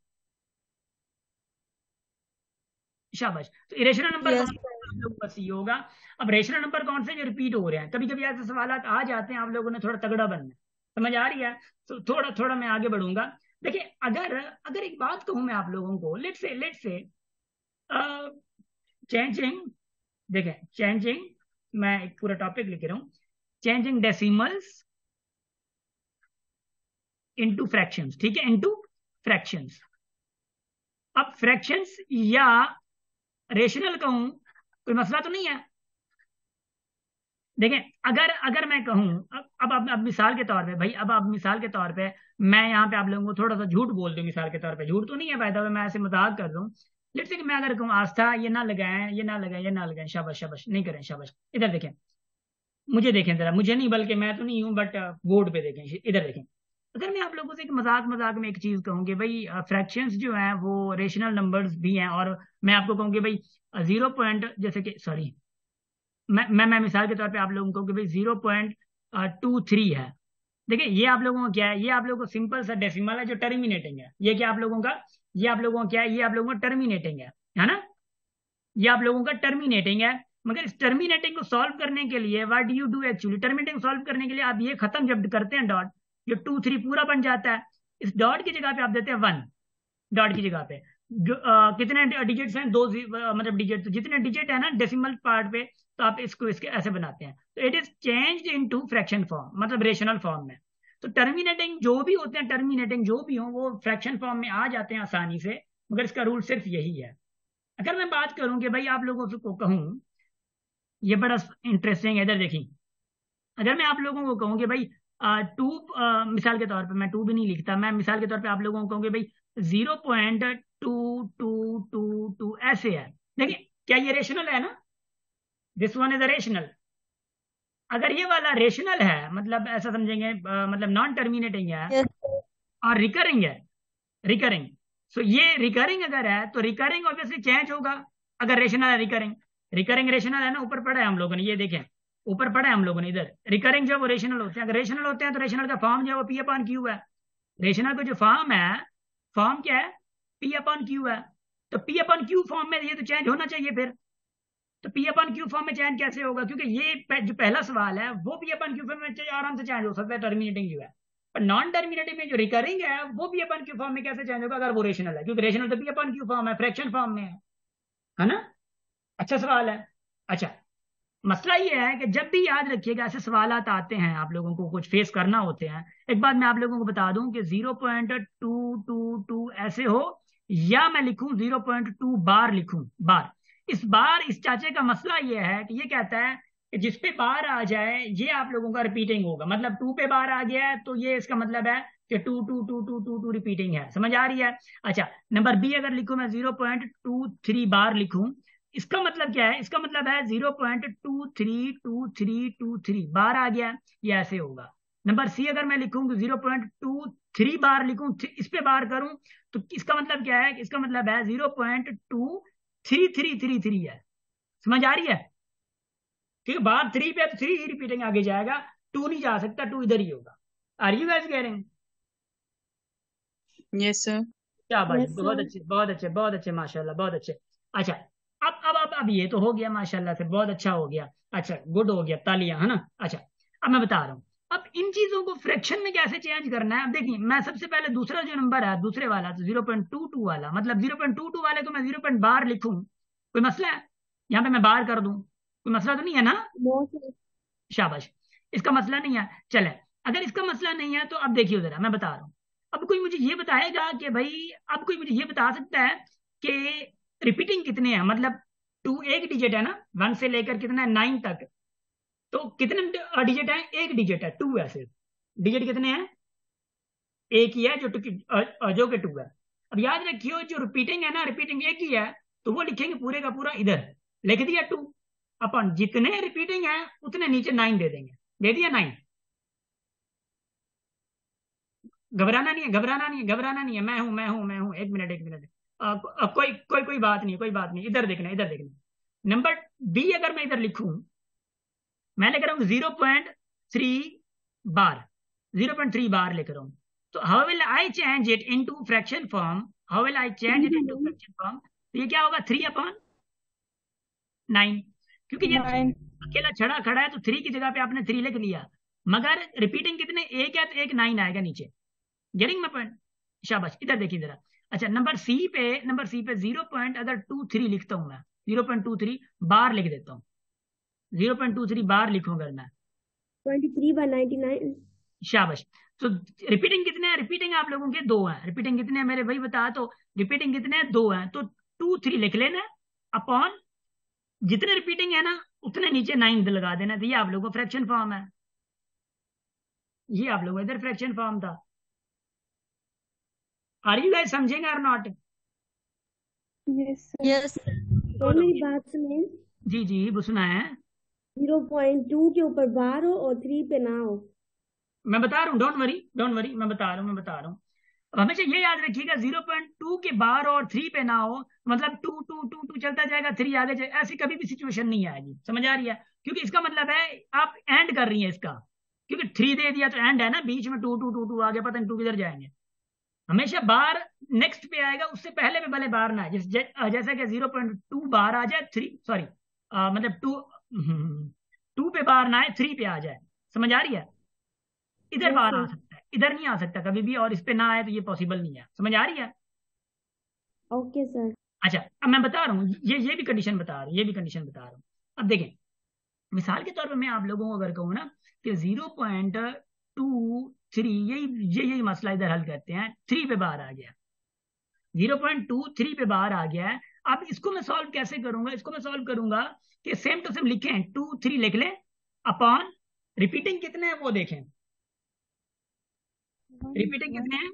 शाबाश। तो इरेशनल नंबर कौन यस। सा होगा? आप लोगों का सी होगा। अब रेशनल नंबर कौन से जो रिपीट हो रहे हैं? कभी कभी ऐसे सवाल आ जाते हैं, आप लोगों ने थोड़ा तगड़ा बनना है। समझ आ रही है? तो थोड़ा थोड़ा मैं आगे बढ़ूंगा। देखिए अगर अगर एक बात कहूं मैं आप लोगों को, लेट्स से चेंजिंग, देखें चेंजिंग, मैं एक पूरा टॉपिक लिख रहा हूं, चेंजिंग डेसिमल्स इनटू फ्रैक्शंस। ठीक है, इनटू फ्रैक्शंस। अब फ्रैक्शंस या रेशनल कहूं कोई मसला तो नहीं है। देखें अगर अगर मैं कहूं, अब मिसाल के तौर पे भाई, अब आप मिसाल के तौर पे मैं यहाँ पे आप लोगों को थोड़ा सा झूठ बोल दूं, मिसाल के तौर पे झूठ तो नहीं है पैदा, मैं ऐसे मजाक कर रहा हूँ। लेट्स से कि मैं अगर कहूँ आस्था ये ना लगाएं, ये ना लगाएं, ये ना लगाएं, शाबाश शाबाश, नहीं करें, शाबाश। इधर देखें, मुझे देखें जरा, मुझे नहीं बल्कि मैं तो नहीं हूँ बट बोर्ड पे देखें, इधर देखें। अगर मैं आप लोगों से एक मजाक मजाक में एक चीज कहूँ कि भाई फ्रैक्शंस जो हैं वो रेशनल नंबर्स भी हैं, और मैं आपको कहूँ कि भाई 0 जैसे कि सॉरी, मैं मिसाल के तौर पे आप लोगों को कि भाई 0.23 है। देखिए ये आप लोगों को क्या है, ये आप लोगों को सिंपल सा डेसिमल है जो टर्मिनेटिंग है। ये क्या आप लोगों का, ये आप लोगों का क्या है, ये आप लोगों का टर्मिनेटिंग है ना, ये आप लोगों का टर्मिनेटिंग है। मगर इस टर्मिनेटिंग को सॉल्व करने के लिए what do you do actually, terminating solve करने के लिए आप ये खत्म जब करते हैं डॉट, ये 2 3 पूरा बन जाता है। इस डॉट की जगह पे आप देते हैं 1, डॉट की जगह पे कितने डिजिट्स हैं, दो मतलब डिजिट, तो जितने डिजिट है ना डेसिमल पार्ट पे, तो आप इसको इसके ऐसे बनाते हैं। तो it is changed into fraction form, मतलब रेशनल फॉर्म में। तो टर्मिनेटिंग जो भी होते हैं, टर्मिनेटिंग जो भी हो वो फ्रैक्शन फॉर्म में आ जाते हैं आसानी से, मगर इसका रूल सिर्फ यही है। अगर मैं बात करूं कि भाई आप लोगों को कहूं, ये बड़ा इंटरेस्टिंग है, इधर देखिए। अगर मैं आप लोगों को कहूं कि भाई टू, मिसाल के तौर पे, मैं टू भी नहीं लिखता, मैं मिसाल के तौर पे आप लोगों को कहूँ कि भाई 0.2222 ऐसे है। देखिए क्या ये रेशनल है ना, this one is a rational. अगर ये वाला रेशनल है मतलब ऐसा समझेंगे मतलब नॉन टर्मिनेटिंग है यस। और रिकरिंग है, रिकरिंग। सो ये रिकरिंग अगर है तो रिकरिंग ऑब्वियसली चेंज होगा। अगर रेशनल है, रिकरिंग, रिकरिंग रेशनल है ना, ऊपर पढ़ा है हम लोगों ने, ये देखें ऊपर पढ़ा है हम लोगों ने इधर। रिकरिंग जो है वो रेशनल होते हैं, अगर रेशनल होते हैं तो रेशनल का फॉर्म जो है वो पी अपॉन क्यू है। रेशनल का जो फॉर्म है, फॉर्म क्या है, पी अपॉन क्यू है। तो पी अपॉन क्यू फॉर्म में ये तो चेंज होना चाहिए फिर। तो पी अपॉन क्यू फॉर्म में चेंज कैसे होगा, क्योंकि ये जो पहला सवाल है वो पी अपॉन क्यू फॉर्म में आराम से चेंज हो सकता है, टर्मिनेटिंग जो है। पर नॉन टर्मिनेटिंग में जो रिकरिंग है वो पी अपॉन क्यू फॉर्म में कैसे चेंज होगा अगर वो रेशनल है, क्योंकि रेशनल तो पी अपॉन क्यू फॉर्म है, फ्रैक्शन फॉर्म में है ना। अच्छा सवाल है। अच्छा, मसला ये है कि जब भी याद रखिएगा ऐसे सवाल आते हैं, आप लोगों को कुछ फेस करना होते हैं, एक बात मैं आप लोगों को बता दूं कि 0.222 ऐसे हो, या मैं लिखूं 0.2 बार लिखूं, बार। इस बार इस चाचे का मसला ये है कि ये कहता है कि जिस पे बार आ जाए ये आप लोगों का रिपीटिंग होगा, मतलब 2 पे बार आ गया है तो ये इसका मतलब है कि 2 रिपीटिंग है। समझ आ रही है? अच्छा, नंबर बी अगर लिखूं मैं 0.23 बार लिखूं, इसका मतलब क्या है, इसका मतलब है 0.232323 बार आ गया, ये ऐसे होगा। नंबर सी अगर मैं लिखूं 0.23 बार लिखूं, इस पे बार करूं, तो इसका मतलब क्या है, इसका मतलब है 0.2333 है। समझ आ रही है? ठीक है, बार 3 पे तो 3 ही रिपीटिंग आगे जाएगा, 2 नहीं जा सकता, 2 इधर ही होगा। Are you guys getting? Yes sir. क्या भाई, यस बहुत सर। अच्छे बहुत अच्छे बहुत अच्छे, माशाल्लाह बहुत अच्छे। अच्छा, अब ये तो हो गया माशाल्लाह से, बहुत अच्छा हो गया। अच्छा गुड हो गया, तालियां है ना। अच्छा अब मैं बता रहा हूँ, अब इन चीजों को फ्रैक्शन में कैसे चेंज करना है। अब देखिए मैं सबसे पहले दूसरा जो नंबर है, दूसरे वाला तो 0.22 वाला, मतलब 0.22 वाले को मैं 0. बार लिखूं, कोई मसला है? यहाँ पे मैं बार कर दूं, कोई मसला तो नहीं है ना? No sir. शाबाश, इसका मसला नहीं है। चले, अगर इसका मसला नहीं है तो अब देखिए जरा, मैं बता रहा हूं। अब कोई मुझे ये बताएगा कि भाई, अब कोई मुझे ये बता सकता है कि रिपीटिंग कितने हैं, मतलब 2 एक डिजिट है ना, 1 से लेकर कितना है 9 तक, तो कितने डिजिट है? एक डिजिट है, 2 है सिर्फ। डिजिट कितने हैं? एक ही है जो जो कि 2 है। अब याद रखियो जो रिपीटिंग है ना, रिपीटिंग एक ही है, तो वो लिखेंगे पूरे का पूरा इधर, लिख दिया 2 अपन जितने रिपीटिंग है उतने नीचे 9 दे देंगे। दे दिया 9। घबराना नहीं है, घबराना नहीं है, घबराना नहीं है। मैं हूं, एक मिनट एक मिनट। कोई कोई कोई बात नहीं, कोई बात नहीं। इधर देखना, इधर देखना। नंबर बी अगर मैं इधर लिखूं, मैं लिख रहा हूं 0.3 बार, 0.3 बार लिख रहा हूं। तो how will I change it into fraction form? How will I change it into fraction form? तो ये क्या होगा? 3/9। क्योंकि ये 9. अकेला छड़ा खड़ा है तो 3 की जगह पे आपने 3 लिख लिया, मगर रिपीटिंग कितने एक है, तो एक 9 आएगा नीचे। Getting my point? शाबाश, इधर देखिए जरा। अच्छा, नंबर सी पे 0.23 लिखता हूं मैं, 0.23 बार लिख देता हूँ। 0.23 बार लिखूंगा मैं। 23/99। शाबाश। तो रिपीटिंग कितने हैं? रिपीटिंग आप लोगों के 2 हैं। रिपीटिंग कितने हैं मेरे भाई बता। तो रिपीटिंग कितने हैं? 2 हैं। तो 2 3 लिख लेना, अपॉन जितने रिपीटिंग है ना उतने नीचे 9 लगा देना। तो ये आप लोगों का फ्रैक्शन फॉर्म है। ये आप लोगों का इधर फ्रैक्शन फॉर्म था। आर यू गाइस समझेंगे और not? Yes, sir. Yes sir, मेरी बात सुनिए। जी जी, वो सुना है। 0.2 के ऊपर बार हो और 3 पे ना हो। मैं बता रहा हूँ, डोंट वरी डोंट वरी, मैं बता रहा हूँ। अब हमेशा ये याद रखिएगा 0.2 के बार और 3 पे ना हो, मतलब 2 2 2 2 चलता जाएगा, 3 आगे जाए, ऐसी कभी भी सिचुएशन नहीं आएगी। समझ आ रही है? क्योंकि इसका मतलब है आप एंड कर रही हैं इसका, क्योंकि 3 दे दिया तो एंड है ना, बीच में 2 2 2 2 आगे पता नहीं 2 किधर जाएंगे। हमेशा बार नेक्स्ट पे आएगा, उससे पहले में भले बार ना आए। जैसा कि 0.2 बार आ जाए, 3 सॉरी, मतलब 2 पे बार ना आए, 3 पे आ जाए। समझ आ रही है? इधर यस बार आ सर। सकता है, इधर नहीं आ सकता कभी भी, और इस पे ना आए तो ये पॉसिबल नहीं है। समझ आ रही है? Okay sir. अच्छा, अब मैं बता रहा हूँ, ये भी कंडीशन बता रहा हूँ, ये भी कंडीशन बता रहा हूँ। अब देखें, मिसाल के तौर पर मैं आप लोगों को अगर कहूँ ना कि 0.23, यही मसला इधर हल करते हैं। 3 पे बार आ गया, 0.23 पे बार आ गया है। अब इसको मैं सॉल्व कैसे करूंगा? इसको मैं सॉल्व करूंगा कि सेम टू सेम लिखें, 2 3 लिख लें, अपॉन रिपीटिंग कितने हैं वो देखें। रिपीटिंग कितने हैं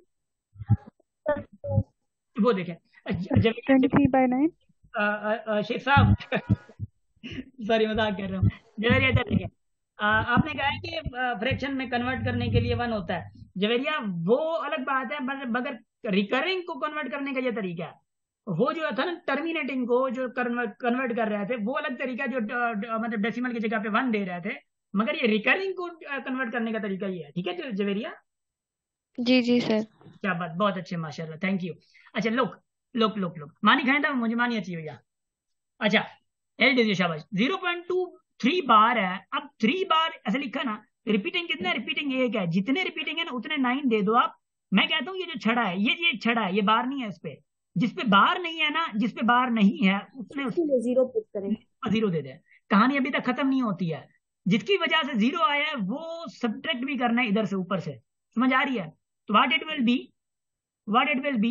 वो देखें। जब 23/9. शेख साहब सॉरी, मजाक कर रहा हूँ। जवेरिया इधर देखें। आपने कहा है कि फ्रैक्शन में कन्वर्ट करने के लिए 1 होता है। जवेरिया वो अलग बात है, मगर रिकरिंग को कन्वर्ट करने का ये तरीका है। वो जो था ना, टर्मिनेटिंग को जो कन्वर्ट कर रहे थे, वो अलग तरीका, जो मतलब डेसिमल की जगह पे 1 दे रहे थे। मगर ये रिकरिंग को कन्वर्ट करने का तरीका ये है। ठीक है जवेरिया? जी जी सर। क्या बात, बहुत अच्छे, माशाल्लाह, थैंक यू। अच्छा, लोग लोग लोग लोग मानी खाए था, मुझे मानी अच्छी भैया। अच्छा, एल डी शाबाश। 0.23 बार है। अब 3 बार ऐसे लिखा ना, रिपीटिंग कितना है? रिपीटिंग एक है, जितने रिपीटिंग है ना उतने 9 दे दो आप। मैं कहता हूँ ये जो छड़ा है, ये छड़ा है, ये बार नहीं है इस पे। जिस पे बार नहीं है ना, जिस पे बार नहीं है उसने इसके लिए 0 पुट करें। 0 दे दे। कहानी अभी तक खत्म नहीं होती है। जिसकी वजह से 0 आया है वो सब्ट्रैक्ट भी करना है इधर से, ऊपर से। समझ आ रही है? तो व्हाट इट विल बी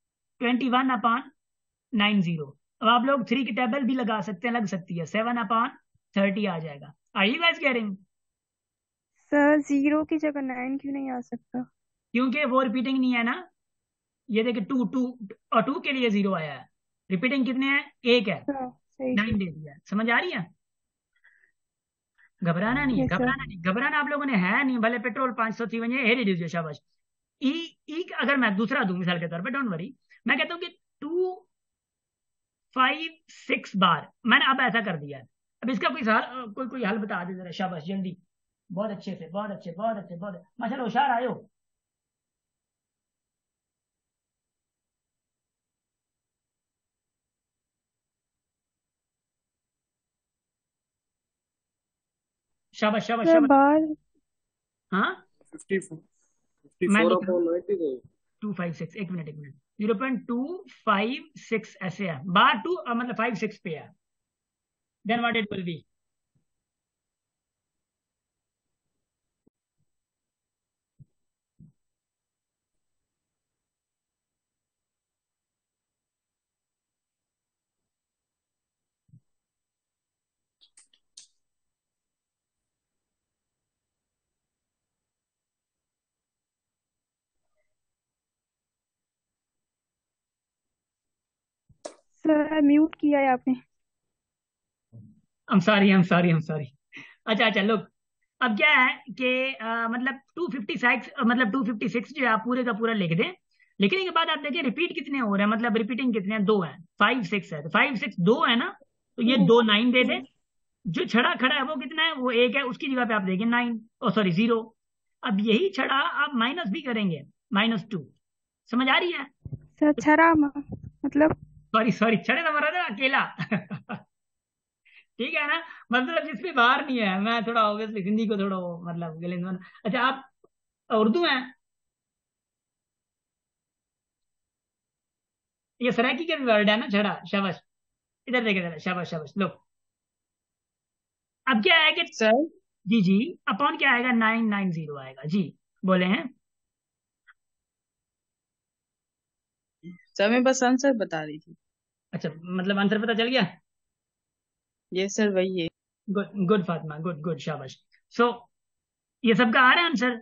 21/90। अब आप लोग 3 की टेबल भी लगा सकते हैं, लग सकती है, 7/30 आ जाएगा। Are you guys getting? Sir 0 की जगह 9 क्यों नहीं आ सकता? क्योंकि वो रिपीटिंग नहीं है ना। ये देखिए, 2 2 और 2 के लिए 0 आया है। रिपीटिंग कितने हैं? एक है, हाँ, सही 9 सही. दे दिया है। समझ आ रही है? घबराना नहीं है, यस सर. घबराना नहीं, घबराना आप लोगों ने है नहीं। भले पेट्रोल 500 थी वही है रिड्यूस, शाबाश। ई ई अगर मैं दूसरा दूं मिसाल के तौर पे, डोंट वरी, मैं कहता हूँ कि 2 5 6 बार मैंने अब ऐसा कर दिया है। अब इसका कोई हल बता दे जरा, शाबाश, जल्दी। बहुत अच्छे से, बहुत अच्छे, बहुत अच्छे, बहुत अच्छे। माशाल्लाह, होशियार आए हो। शाबाश शाबाश सर शाबाश। बार. हाँ, मैं 54 लिख रहा हूँ upon 90 को 2 5 6, एक मिनट 0.256 ऐसे है। बार 2 मतलब 5 6 पे है। Then what it will be? Sir mute किया है आपने। I am sorry. अच्छा अच्छा, लोग अब क्या है कि मतलब 256, मतलब 256 जो है आप पूरे का पूरा लिख दें। लिखने के बाद आप देखिए रिपीट कितने हो रहे हैं, मतलब रिपीटिंग कितने हैं, दो हैं। 5 6 है तो 5 6 दो है ना, तो ये दो 9 दे दे। जो छड़ा खड़ा है वो कितना है, वो एक है, उसकी जगह पे आप देखिए 9, ओ सॉरी 0। अब यही छड़ा आप माइनस भी करेंगे, -2। समझ आ रही है? सर मतलब सॉरी सॉरी, छड़े तो मरा था अकेला। ठीक है ना, मतलब जिसमें बाहर नहीं है। मैं थोड़ा ऑब्वियसली हिंदी को थोड़ा वो मतलब गले में। अच्छा, आप उर्दू हैं? ये सराइकी के वर्ड है ना, छड़ा। शाबाश, इधर देखे जरा, शाबाश शाबाश। लो, अब क्या है कि सर जी जी, अपॉन क्या आएगा, 990 आएगा जी। बोले हैं? सर मैं बस आंसर बता रही थी। अच्छा, मतलब आंसर पता चल गया। ये सर वही है। Good good Fatima, good good, शाबाश। सो ये सबका आ रहा है आंसर।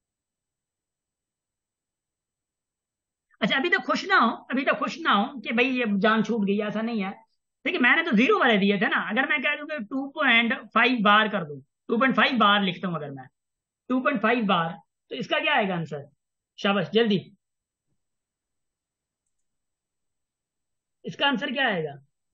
अच्छा, अभी तक खुश ना हो, अभी तक खुश ना हो कि भाई ये जान छूट गई, ऐसा नहीं है। देखिए मैंने तो 0 वाले दिए थे ना। अगर मैं कह दूं कि 2.5 बार कर दूं, 2.5 बार लिखता हूं अगर मैं, 2.5 बार, तो इसका क्या आएगा आंसर? शाबाश, जल्दी, इसका आंसर क्या आएगा?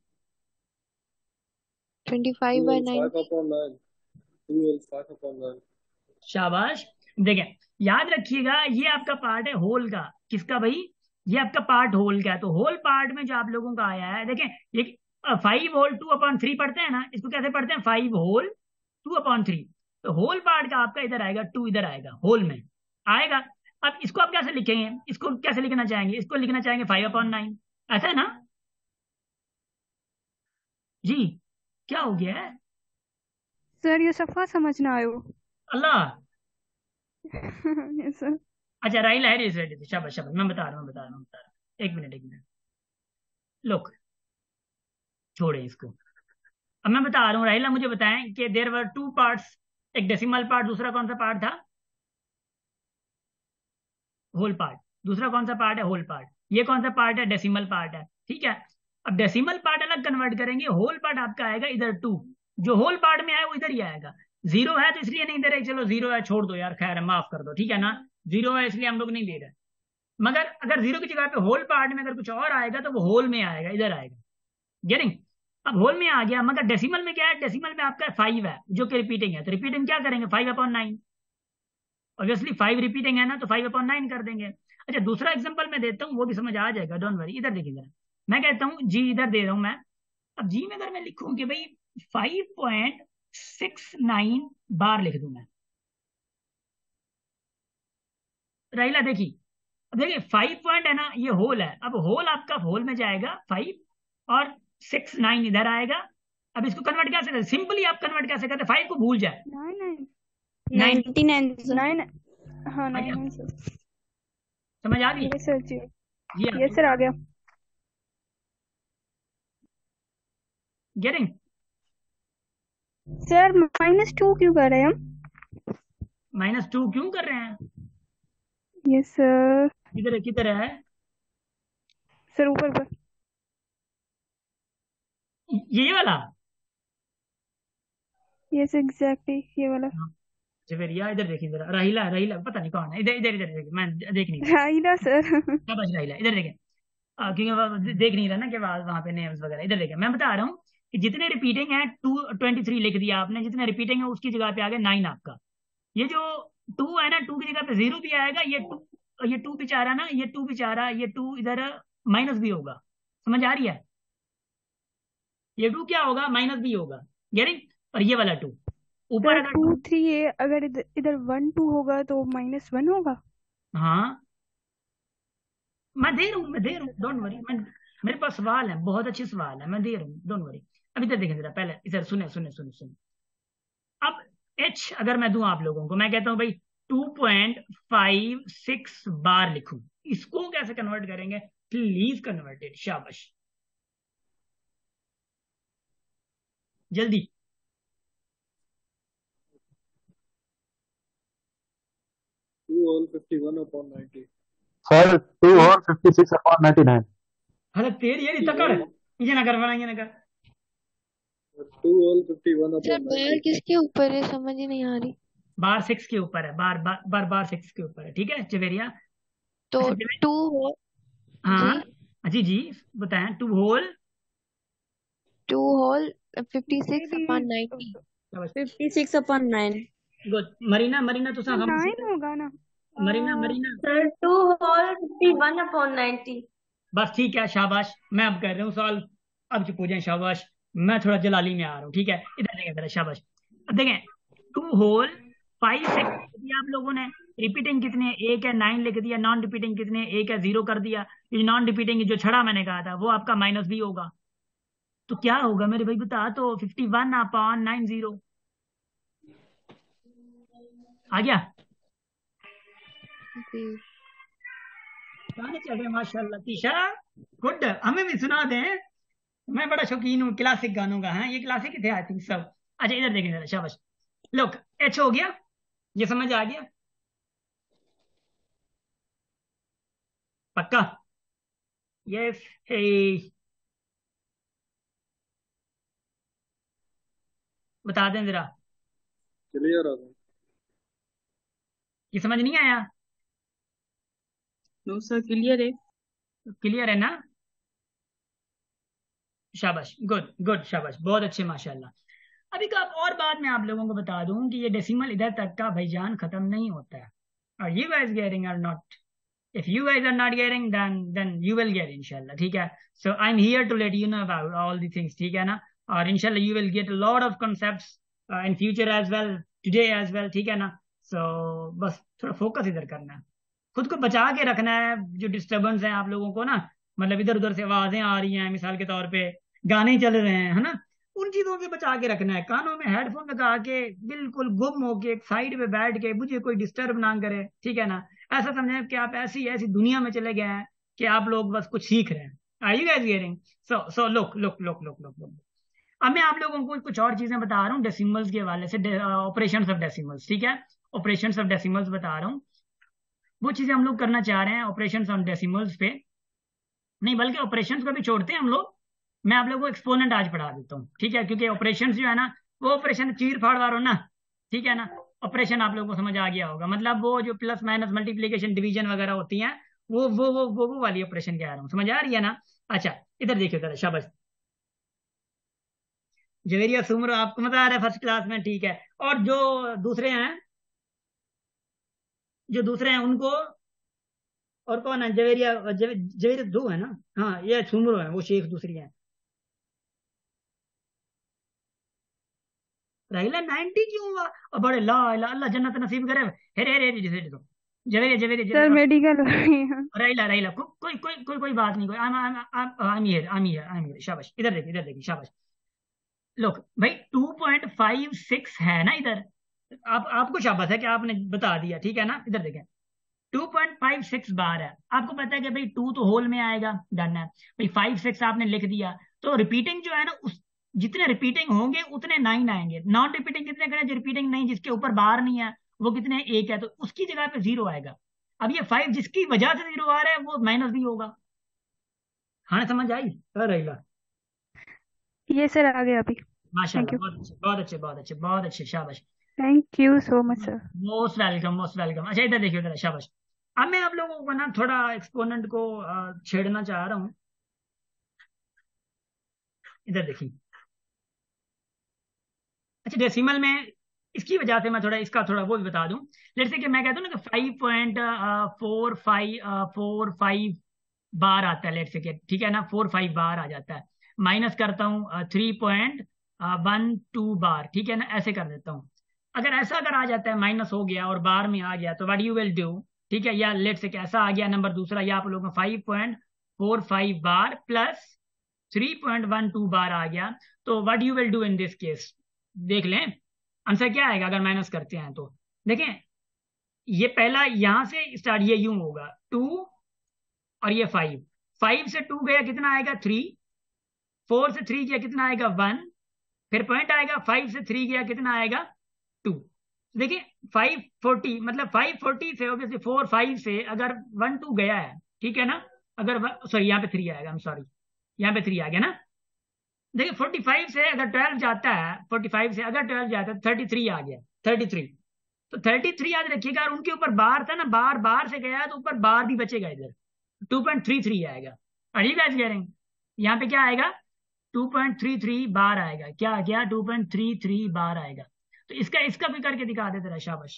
25/9। 2L 5/9. 2L 5/9. शाबाश। देखें, याद रखिएगा ये आपका पार्ट है होल का। किसका भाई? ये आपका पार्ट होल का है। तो होल पार्ट में जो आप लोगों का आया है, देखें ये 5 होल 2/3 पढ़ते हैं ना, इसको कैसे पढ़ते हैं, 5 होल 2/3। तो होल पार्ट का आपका इधर आएगा 2, इधर आएगा होल में आएगा। अब इसको आप कैसे लिखेंगे, इसको कैसे लिखना चाहेंगे? इसको लिखना चाहेंगे 5/9, ऐसा है ना जी? क्या हो गया है? सर ये सफा समझ ना आयो। अल्लाह। Yes sir. अच्छा, राइला है रेडी, शाबाश शाबाश, मैं बता रहा हूँ, बता रहा हूँ, एक मिनट एक मिनट। लोग छोड़े इसको। अब मैं बता रहा हूँ, राहिला मुझे बताएं कि देयर वर टू पार्ट्स। एक डेसिमल पार्ट, दूसरा कौन सा पार्ट था? Whole part. दूसरा कौन सा पार्ट है? Whole part. ये कौन सा पार्ट है? डेसिमल पार्ट है। ठीक है, अब डेसिमल पार्ट अलग कन्वर्ट करेंगे, होल पार्ट आपका आएगा इधर 2। जो होल पार्ट में आया वो इधर ही आएगा। 0 है तो इसलिए नहीं दे रहे, चलो 0 है छोड़ दो यार, खैर है, माफ कर दो, ठीक है ना। 0 है इसलिए हम लोग नहीं दे रहे। मगर अगर 0 की जगह पे होल पार्ट में अगर कुछ और आएगा तो वो होल में आएगा, इधर आएगा। गेटिंग? अब होल में आ गया, मगर डेसिमल में क्या है? डेसिमल में आपका 5 है जो कि रिपीटिंग है, तो रिपीटिंग क्या करेंगे, 5/9। ऑब्वियसली 5 रिपीटिंग है ना, तो 5/9 कर देंगे। अच्छा, दूसरा एग्जांपल मैं देता हूँ, वो भी समझ आ जाएगा, डोंट वरी। इधर देखिए जरा, मैं कहता हूँ जी, इधर दे रहा हूँ मैं। अब जी में अगर मैं लिखूं कि भाई 5.69 बार लिख दूं मैं, राइला देखिए। अब देखिए 5 पॉइंट है ना, ये होल है। अब होल आपका होल में जाएगा 5, और 6 9 इधर आएगा। अब इसको कन्वर्ट कैसे करते, सिंपली आप कन्वर्ट कैसे करते, 5 को भूल जाए। 9 99 सर। 9। हाँ आ गया? 9 सर। समझ आ गई? यस सर जी। जी हाँ, यस सर आ गया। गेटिंग? सर -2 क्यों कर रहे हैं हम? -2 क्यों कर रहे हैं? Yes sir. किधर किधर है? सर ऊपर पर। ये वाला? यस एग्जैक्टली ये वाला। अच्छा फिर यार इधर देखिए जरा, राहिला राहिला पता नहीं कौन है, इधर इधर इधर देखिए, मैं देख नहीं रहा। राइला सर। क्या बच राहिला, इधर देखें। क्योंकि देख नहीं रहा ना कि वहां पे नेम्स वगैरह। इधर देखें, मैं बता रहा हूँ कि जितने रिपीटिंग है 223 लिख दिया आपने, जितने रिपीटिंग है उसकी जगह पे आ गया 9 आपका। ये जो 2 है ना, 2 की जगह पे 0 भी आएगा। ये 2 भी चाह रहा ना, ये 2 भी चाह रहा, ये 2 इधर माइनस भी होगा। समझ आ रही है? ये 2 क्या होगा, माइनस भी होगा। यानी, और ये वाला 2 ऊपर सर अगर 2 2। 3 ये अगर इधर इधर 1 2 होगा तो -1 होगा। हाँ, मैं दे रहा हूँ, मैं दे रहा हूँ, डोंट वरी। मैं, मेरे पास सवाल है, बहुत अच्छे सवाल है, मैं दे रहा हूँ, डोंट वरी। अब इधर देखें जरा, पहले इधर सुने सुने सुने सुने। अब एच अगर मैं दूं आप लोगों को, मैं कहता हूं भाई 2.56 बार लिखूं, इसको कैसे कन्वर्ट करेंगे? प्लीज कन्वर्टेड, शाबाश, जल्दी। 2L 51/90. सर 2 और 56/99। अरे तेरी यारी तकड़, ये ना कर बड़ा, ये ना कर। 2 होल 51 सर upon बार 90. किसके ऊपर है, समझ ही नहीं आ रही। बार 6 के ऊपर है, बार 6 के ऊपर है, ठीक है जवेरिया। तो अच्छा 2 हो जी, हाँ जी जी, बताएं। 2 होल 2 होल मे 56 by upon 90। 56/9। Good. Marina, Marina तो सर हम 9 होगा ना। Marina, Marina sir 2 whole 51/90। बस ठीक है, शाबाश। मैं अब कर रहा हूँ सॉल्व। अब चुप हो जाए, शाबाश। मैं थोड़ा जलाली में आ रहा हूँ, ठीक है। इधर देखें जरा, शाबाश। अब देखें, 2 होल 5 6 दिया आप लोगों ने। रिपीटिंग कितने हैं? एक है, 9 लिख दिया। नॉन रिपीटिंग कितने हैं? एक है, 0 कर दिया। ये नॉन रिपीटिंग जो छड़ा मैंने कहा था वो आपका माइनस भी होगा। तो क्या होगा मेरे भाई, बता तो। 51/90 आ गया। जी गाने चल रहे हैं माशाल्लाह। तीशा गुड, हमें भी सुना दें। मैं बड़ा शौकीन हूँ क्लासिक गानों का। है, ये क्लासिक थे आई थिंक सब। अच्छा इधर देखें जरा, शाबाश। लुक, एच हो गया, ये समझ आ गया पक्का? यस है। बता दें जरा, Clear होगा. ये समझ नहीं आया? नो सर, क्लियर है। क्लियर है ना? शाबाश, गुड गुड, शाबाश, बहुत अच्छे, माशाल्लाह। अभी का और बाद में आप लोगों को बता दूं कि ये डेसिमल इधर तक का भाईजान खत्म नहीं होता है। Are you guys getting or not? if you guys are not getting, then you will get inshallah, ठीक है। so I'm here to let you know about all the things, ठीक है ना। और inshallah you will get a lot of concepts in future as well, today as well, ठीक है ना। so बस थोड़ा फोकस इधर करना है, खुद को बचा के रखना है। जो डिस्टरबेंस है आप लोगों को ना, मतलब इधर उधर से आवाजें आ रही हैं, मिसाल के तौर पे गाने चल रहे हैं, है ना, उन चीजों से बचा के रखना है। कानों में हेडफोन लगा के बिल्कुल गुम होके एक साइड पे बैठ के, मुझे कोई डिस्टर्ब ना करे, ठीक है ना। ऐसा समझें कि आप ऐसी ऐसी दुनिया में चले गए हैं कि आप लोग बस कुछ सीख रहे हैं। Are you guys hearing? So look look look look look look. अब मैं आप लोगों को कुछ और चीजें बता रहा हूँ डेसिमल्स के हवाले से, ऑपरेशंस ऑफ डेसिमल्स, ठीक है। ऑपरेशंस ऑफ डेसिमल्स बता रहा हूँ, वो चीजें हम लोग करना चाह रहे हैं ऑपरेशंस ऑन डेसिमल्स पे। नहीं, बल्कि ऑपरेशंस को भी छोड़ते हैं हम लोग। मैं आप लोगों को एक्सपोनेंट आज पढ़ा देता हूँ, ठीक है, क्योंकि ऑपरेशंस जो है ना, वो ऑपरेशन चीर फाड़ वालों ना, ठीक है ना। ऑपरेशन आप लोगों को समझ आ गया होगा, मतलब वो जो प्लस माइनस मल्टीप्लीकेशन डिवीजन वगैरह होती हैं, वो वाली ऑपरेशन कह रहा हूँ, समझ आ रही है ना। अच्छा इधर देखिए जरा, शाबाश। जवेरिया सुमरो, आपको मजा आ रहा है फर्स्ट क्लास में, ठीक है। और जो दूसरे हैं उनको, और कौन है? जवेरिया, जवेरिया दो है ना। हाँ, ये सुमरो है, वो शेख दूसरी है। राहिला 90 क्यों हुआ? और बड़े ला ला अल्लाह जन्नत नसीब करे। हेरे हेरे हेरे जैसे देखो, जवेरिया जवेरिया सर जवेरिया। मेडिकल हो रही है। राहिला राहिला कोई बात नहीं, कोई आई एम हियर, शाबाश। इधर देखिए शाबाश। लोग भाई 2.56 है ना इधर। आपको शाबाश है कि आपने बता दिया, ठीक है ना। इधर देखें, 2.56 बार है। आपको पता है कि भाई 2 तो होल में आएगा, डन है भाई। 5 6 आपने लिख दिया, तो रिपीटिंग जो है ना, उस जितने रिपीटिंग होंगे उतने 9 आएंगे। नॉन रिपीटिंग कितने करें? जो रिपीटिंग नहीं, जिसके ऊपर बार नहीं है, वो कितने? एक है, तो उसकी जगह पे 0 आएगा। अब ये 5 जिसकी वजह से 0 आ रहा है, वो माइनस भी होगा। हाँ समझ आई? अरे ला, ये सर आ गया अभी। थैंक माशाल्लाह, यू। बहुत अच्छे बहुत अच्छे बहुत अच्छे बहुत अच्छे, शाबाश। Thank you so much sir. Most welcome, most welcome. अच्छा इधर देखिए जरा, शाबाश। अब मैं आप लोगों को ना थोड़ा एक्सपोनेंट को छेड़ना चाह रहा हूँ। इधर देखिए, अच्छा डेसिमल में इसकी वजह से मैं थोड़ा इसका थोड़ा वो भी बता दूं। लेट्स से कि मैं कहता हूँ ना कि 5.45 बार आता है, लेट्स से कि, ठीक है ना, 4 5 बार आ जाता है। माइनस करता हूँ 3.12 बार, ठीक है ना, ऐसे कर देता हूँ। अगर आ जाता है, माइनस हो गया और बार में आ गया, तो व्हाट यू विल डू, ठीक है। या लेट्स से कि ऐसा आ गया नंबर दूसरा, या आप लोगों का 5.45 बार प्लस 3.12 बार आ गया, तो what you will do in this case? देख लें आंसर क्या आएगा अगर माइनस करते हैं तो। देखें, ये पहला यहां से स्टार्ट, ये यूं होगा 2 और ये 5। 5 से 2 गया, कितना आएगा? 3। 4 से 3 गया, कितना आएगा? 1। फिर पॉइंट आएगा, 5 से 3 गया, कितना आएगा? 2। देखिए 540, मतलब 540 से ऑब्वियसली 4 5 से अगर 1 2 गया है, ठीक है ना। अगर सॉरी यहाँ पे 3 आएगा, आई एम सॉरी, यहाँ पे 3 आ गया ना। देखिए 45 से अगर 12 जाता है, 45 से अगर 12 जाता है 33 आ गया, 33। तो 33 याद रखिएगा, और उनके ऊपर बार था ना, बार बार से गया तो ऊपर बार भी बचेगा इधर, 2.33 आएगा। और ये गाइस कह रहे हैं यहाँ पे क्या आएगा, 2.33 बार आएगा। क्या क्या 2.33 बार आएगा। तो इसका इसका भी करके दिखा देते रहा, शाबाश।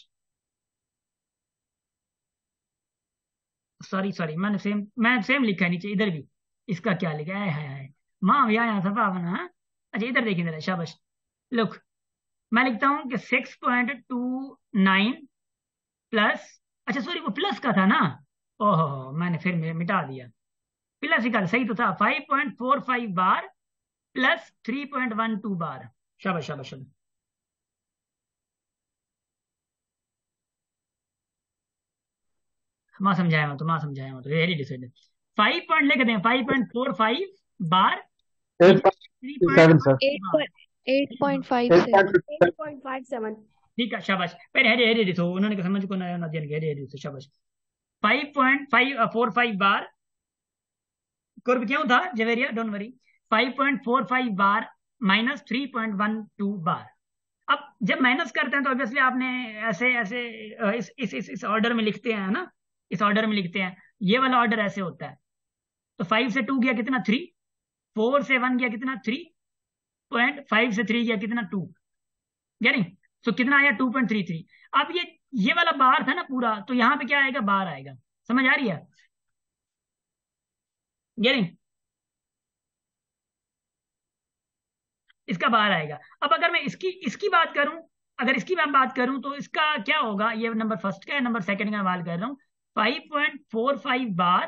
सॉरी सॉरी, मैंने सेम लिखा है नीचे इधर भी। इसका क्या लिखा है माँ भैया यहाँ सफा बना। हाँ? अच्छा इधर देखिए जरा, शाबाश। लुक, मैं लिखता हूँ कि 6.29 प्लस, अच्छा सॉरी वो प्लस का था ना, ओहो मैंने फिर मिटा दिया। प्लस ही का सही तो था, 5.45 बार प्लस 3.12 बार। शाबाश शाबाश शाबाश। माँ समझाया मैं तो, माँ समझाया मैं तो, वेरी डिसाइडेड। 5 पॉइंट लिख दें, 5.45 बार, 8.7 सर, 8.57 8.57 ठीक है शाबाश। पहले हेरे हेरे दिसो, उन्होंने समझ को ना ना देन हेरे हेरे दिसो, शाबाश। 5.545 बार, कुर्ब क्यों था Javeria, don't worry. 5.45 bar minus 3.12 bar. अब जब माइनस करते हैं तो ऑब्वियसली आपने ऐसे ऐसे इस ऑर्डर में लिखते हैं ना, इस ऑर्डर में लिखते हैं, ये वाला ऑर्डर ऐसे होता है। तो 5 से 2 गया कितना 3, 4 से 1 गया कितना 3, 5 से 3 गया कितना 2, गेटिंग। तो कितना आया 2.33। अब ये वाला बार था ना पूरा, तो यहाँ पे क्या आएगा, बार आएगा। समझ आ रही है, गेटिंग। इसका बार आएगा। अब अगर मैं इसकी इसकी बात करूं, अगर इसकी मैं बात करूं तो इसका क्या होगा, ये नंबर फर्स्ट का है, नंबर सेकंड का मैं बात कर रहा हूं। 5.45 बार,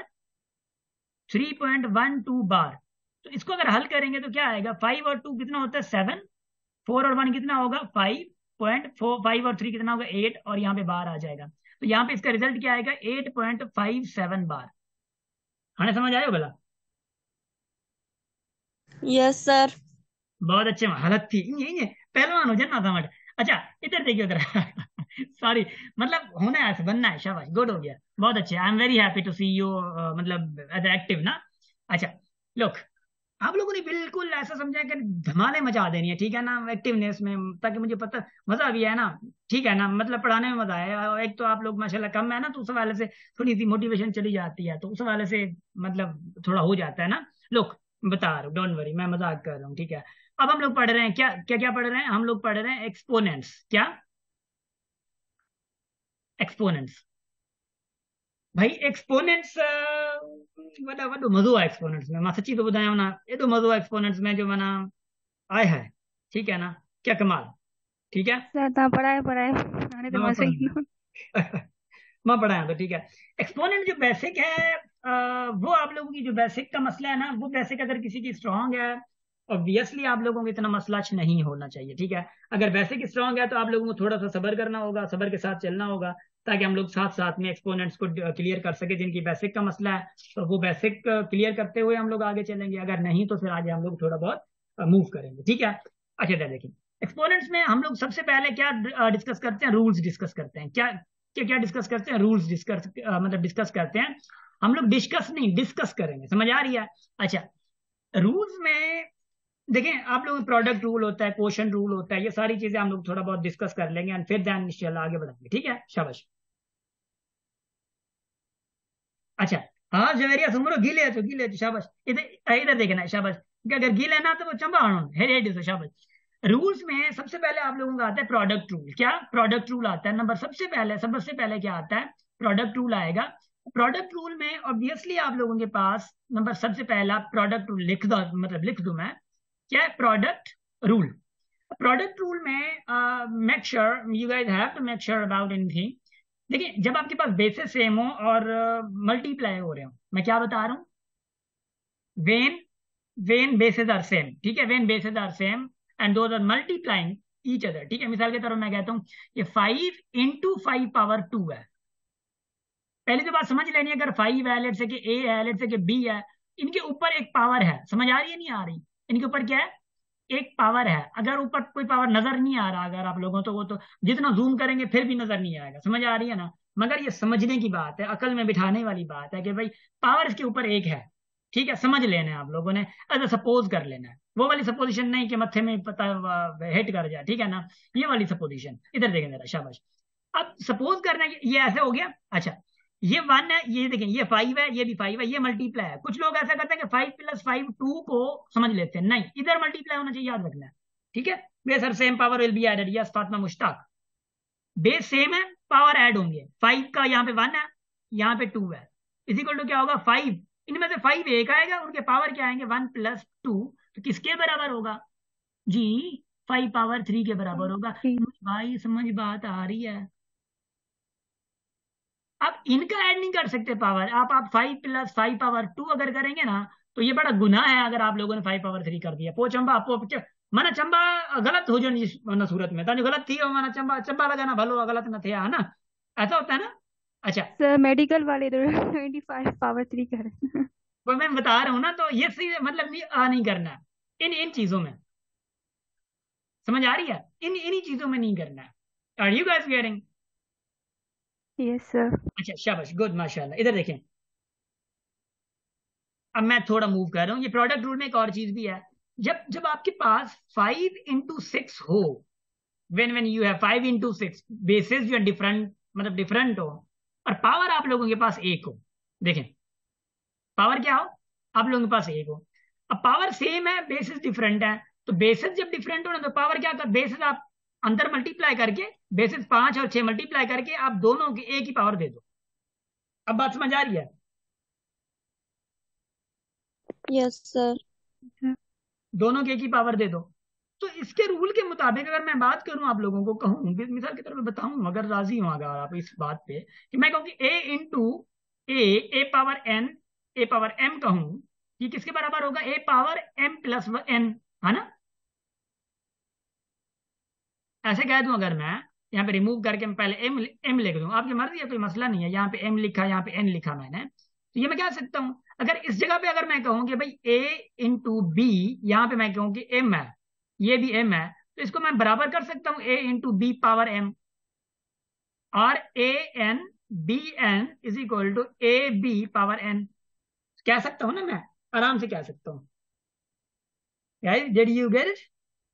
3.12 बार। तो इसको अगर हल करेंगे तो क्या आएगा, 5 और 2 कितना होता है 7, 4 और 1 कितना होगा 5.4, 5 और 3 कितना होगा 8, और यहाँ पे बार आ जाएगा। तो यहाँ पे इसका रिजल्ट क्या आएगा 8.57 बार। हमें समझ आया भला। Yes sir. बहुत अच्छे हालत थी, ये पहलवान हो जाना था मट। अच्छा इधर देखिए उधर सॉरी, मतलब होना है ऐसे, बनना है, शाबाश, गुड हो गया, बहुत अच्छे। I am very happy to see you, मतलब एज एक्टिव ना। अच्छा लुक, आप लोगों ने बिल्कुल ऐसा समझा कि धमाले मचा देनी है, ठीक है ना, एक्टिवनेस में, ताकि मुझे पता मजा भी है ना, ठीक है ना, मतलब पढ़ाने में मजा है। एक तो आप लोग माशाल्लाह कम है ना, तो उस हवाले से थोड़ी सी मोटिवेशन चली जाती है, तो उस हवाले से मतलब थोड़ा हो जाता है ना। लुक बता रहा हूँ, डोंट वरी, मैं मजाक कर रहा हूँ, ठीक है। अब हम लोग पढ़ रहे हैं क्या क्या क्या पढ़ रहे हैं, हम लोग पढ़ रहे हैं एक्सपोनेंट्स। क्या एक्सपोनेंट्स, भाई एक्सपोनेंट्स वॾा वॾो मज़ो आहे एक्सपोनेंट्स में, मां सची तो ॿुधायांव ना, एॾो मज़ो आहे एक्सपोनेंट्स में जो माना आए है, ठीक है ना, क्या कमाल, ठीक है। सर तव्हां पढ़ाए हाणे त मां मज़ो ईंदो। पढ़ाया मां पढ़ाया तो ठीक है। एक्सपोनेंट जो बेसिक है, वो आप लोगों की जो बेसिक का मसला है ना, वो बेसिक अगर किसी की स्ट्रांग है, ऑब्वियसली आप लोगों को इतना मसला नहीं होना चाहिए, ठीक है। अगर बेसिक स्ट्रांग है तो आप लोगों को थोड़ा सा सब्र करना होगा, सब्र के साथ चलना होगा, ताकि हम लोग साथ साथ में एक्सपोनेंट्स को क्लियर कर सके। जिनकी बेसिक का मसला है तो वो बेसिक क्लियर करते हुए हम लोग आगे चलेंगे, अगर नहीं तो फिर आगे हम लोग थोड़ा बहुत मूव करेंगे, ठीक है। अच्छा देखिए, एक्सपोनेंट्स में हम लोग सबसे पहले क्या डिस्कस करते हैं, रूल्स डिस्कस करते हैं। क्या क्या क्या डिस्कस करते हैं, रूल्स डिस्कस, मतलब डिस्कस करते हैं हम लोग, डिस्कस नहीं डिस्कस करेंगे, समझ आ रही है। अच्छा रूल्स में देखें, आप लोगों प्रोडक्ट रूल होता है, क्वोशंट रूल होता है, ये सारी चीजें हम लोग थोड़ा बहुत डिस्कस कर लेंगे, एंड फिर देन इंशाल्लाह आगे बढ़ेंगे, ठीक है, शाबाश। अच्छा हाँ जवेरिया सुन लो, गीले तो शाबाश, इधर इधर देखना है, शाबाश। अगर गीले है ना तो वो चंबा हेड शाबाश। रूल्स में सबसे पहले आप लोगों का आता है प्रोडक्ट रूल। क्या प्रोडक्ट रूल आता है, नंबर सबसे पहले क्या आता है, प्रोडक्ट रूल आएगा। प्रोडक्ट रूल में ऑब्वियसली आप लोगों के पास नंबर सबसे पहला प्रोडक्ट रूल लिख दो, मतलब लिख दूं मैं, क्या है प्रोडक्ट रूल। प्रोडक्ट रूल में make sure you guys have to make sure about anything. देखिए जब आपके पास बेसिस सेम हो और मल्टीप्लाई हो रहे हो, मैं क्या बता रहा हूँ, when when bases are same, ठीक है, when bases are same and those are multiplying each other, ठीक है। मिसाल के तौर पर मैं कहता हूँ ये 5 इंटू 5 पावर 2 है। पहले तो बात समझ लेनी है, अगर 5 है, लेट से कि ए है, लेट से कि बी है, इनके ऊपर एक पावर है, समझ आ रही है नहीं आ रही, इनके ऊपर क्या है, एक पावर है। अगर ऊपर कोई पावर नजर नहीं आ रहा अगर आप लोगों तो वो तो जितना जूम करेंगे फिर भी नजर नहीं आएगा, समझ आ रही है ना। मगर ये समझने की बात है, अकल में बिठाने वाली बात है कि भाई पावर इसके ऊपर एक है, ठीक है, समझ लेना है आप लोगों ने, अच्छा सपोज कर लेना है, वो वाली सपोजिशन नहीं कि मत्थे में पता हिट कर जाए, ठीक है ना, ये वाली सपोजिशन इधर देखें जरा, शाबाश। अब सपोज करना है कि ये ऐसे हो गया, अच्छा ये 1 है, ये देखें ये 5 है, ये भी 5 है, ये मल्टीप्लाई है। कुछ लोग ऐसा करते हैं कि 5 + 5 2 को समझ लेते हैं, नहीं, इधर मल्टीप्लाई होना चाहिए, याद रखना है, ठीक है। Way sir same power will be added, yes Fatima Mushtaq, base same है, पावर ऐड होंगे, 5 का यहाँ पे 1 है, यहाँ पे 2 है, इज इक्वल टू क्या होगा 5, इनमें से 5 एक आएगा, उनके पावर क्या आएंगे 1 + 2, तो किसके बराबर होगा जी, 5 पावर 3 के बराबर होगा। भाई समझ बात आ रही है? आप इनका ऐड नहीं कर सकते पावर, आप 5 + 5 पावर 2 अगर करेंगे ना, तो ये बड़ा गुनाह है अगर आप लोगों ने 5 पावर 3 कर दिया। पो चंबा पो मना चंबा गलत हो जानी वरना सूरत में तानी गलत थी, और मना चंबा चंबा लगाना भलो गलत ना थे, है ना, ऐसा होता है ना। अच्छा सर मेडिकल वाले तो 25 पावर 3 कर रहे हैं। वो मैं बता रहा हूँ ना, तो ये सही मतलब नहीं करना है इन इन चीजों में, समझ आ रही है, इन्हीं चीजों में नहीं करना है। Are you guys getting? Yes sir. अच्छा शाबाश, गुड, माशाल्लाह। इधर देखें, अब मैं थोड़ा मूव कर रहा हूँ, ये प्रोडक्ट रूल में एक और चीज भी है, जब जब आपके पास 5 × 6 हो, when you have 5 × 6 बेसिस जो डिफरेंट मतलब डिफरेंट हो, और पावर आप लोगों के पास एक हो, देखें पावर क्या हो आप लोगों के पास एक हो, अब पावर सेम है बेसिस डिफरेंट है, तो बेसिस जब डिफरेंट हो ना, तो पावर क्या कर, बेसिस आप अंदर मल्टीप्लाई करके, बेसिस 5 और 6 मल्टीप्लाई करके आप दोनों की एक ही पावर दे दो। अब बात समझ आ रही है? Yes sir. दोनों के एक ही पावर दे दो। तो इसके रूल के मुताबिक अगर मैं बात करूं, आप लोगों को कहूं, मिसाल की तरफ बताऊं, अगर राजी हो अगर आप इस बात पे कि मैं कहूं कि A power N A power M कहूं, ये किसके बराबर होगा, A power M plus N, है ना। ऐसे कह दूं अगर मैं यहाँ पे रिमूव करके मैं पहले एम लिख दूं, आपकी मर्जी है, कोई मसला नहीं है, यहाँ पे एम लिखा यहाँ पे एन लिखा मैंने, तो ये मैं क्या सकता हूं, अगर इस जगह पे अगर मैं कहूं कि भाई ए × बी, यहाँ पे मैं कहूं कि एम है, ये भी एम है, तो इसको मैं बराबर कर सकता हूं ए × बी पावर एम, और A N B N is equal to A B power N, कह सकता हूं ना मैं, आराम से कह सकता हूं। Did you get it?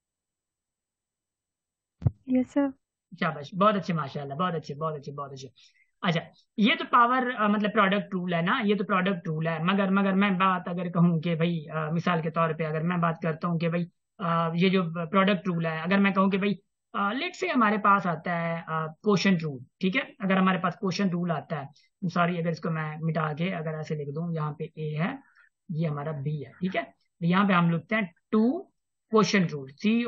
Yes sir. शाबाश, बहुत अच्छे, माशाल्लाह, बहुत अच्छे बहुत अच्छे बहुत अच्छे। अच्छा ये तो पावर मतलब प्रोडक्ट रूल है ना, ये तो प्रोडक्ट रूल है, मगर मगर मैं बात अगर कहूँ कि भाई मिसाल के तौर पे अगर मैं बात करता हूँ कि भाई ये जो प्रोडक्ट रूल है, अगर मैं कहूँ कि भाई लेट से हमारे पास आता है क्वोशंट रूल, ठीक है, अगर हमारे पास क्वोशंट रूल आता है, सॉरी अगर इसको मैं मिटा के अगर ऐसे लिख दूँ, यहाँ पे ए है, ये हमारा बी है, ठीक है, तो यहाँ पे हम लिखते हैं 2 quotient rule,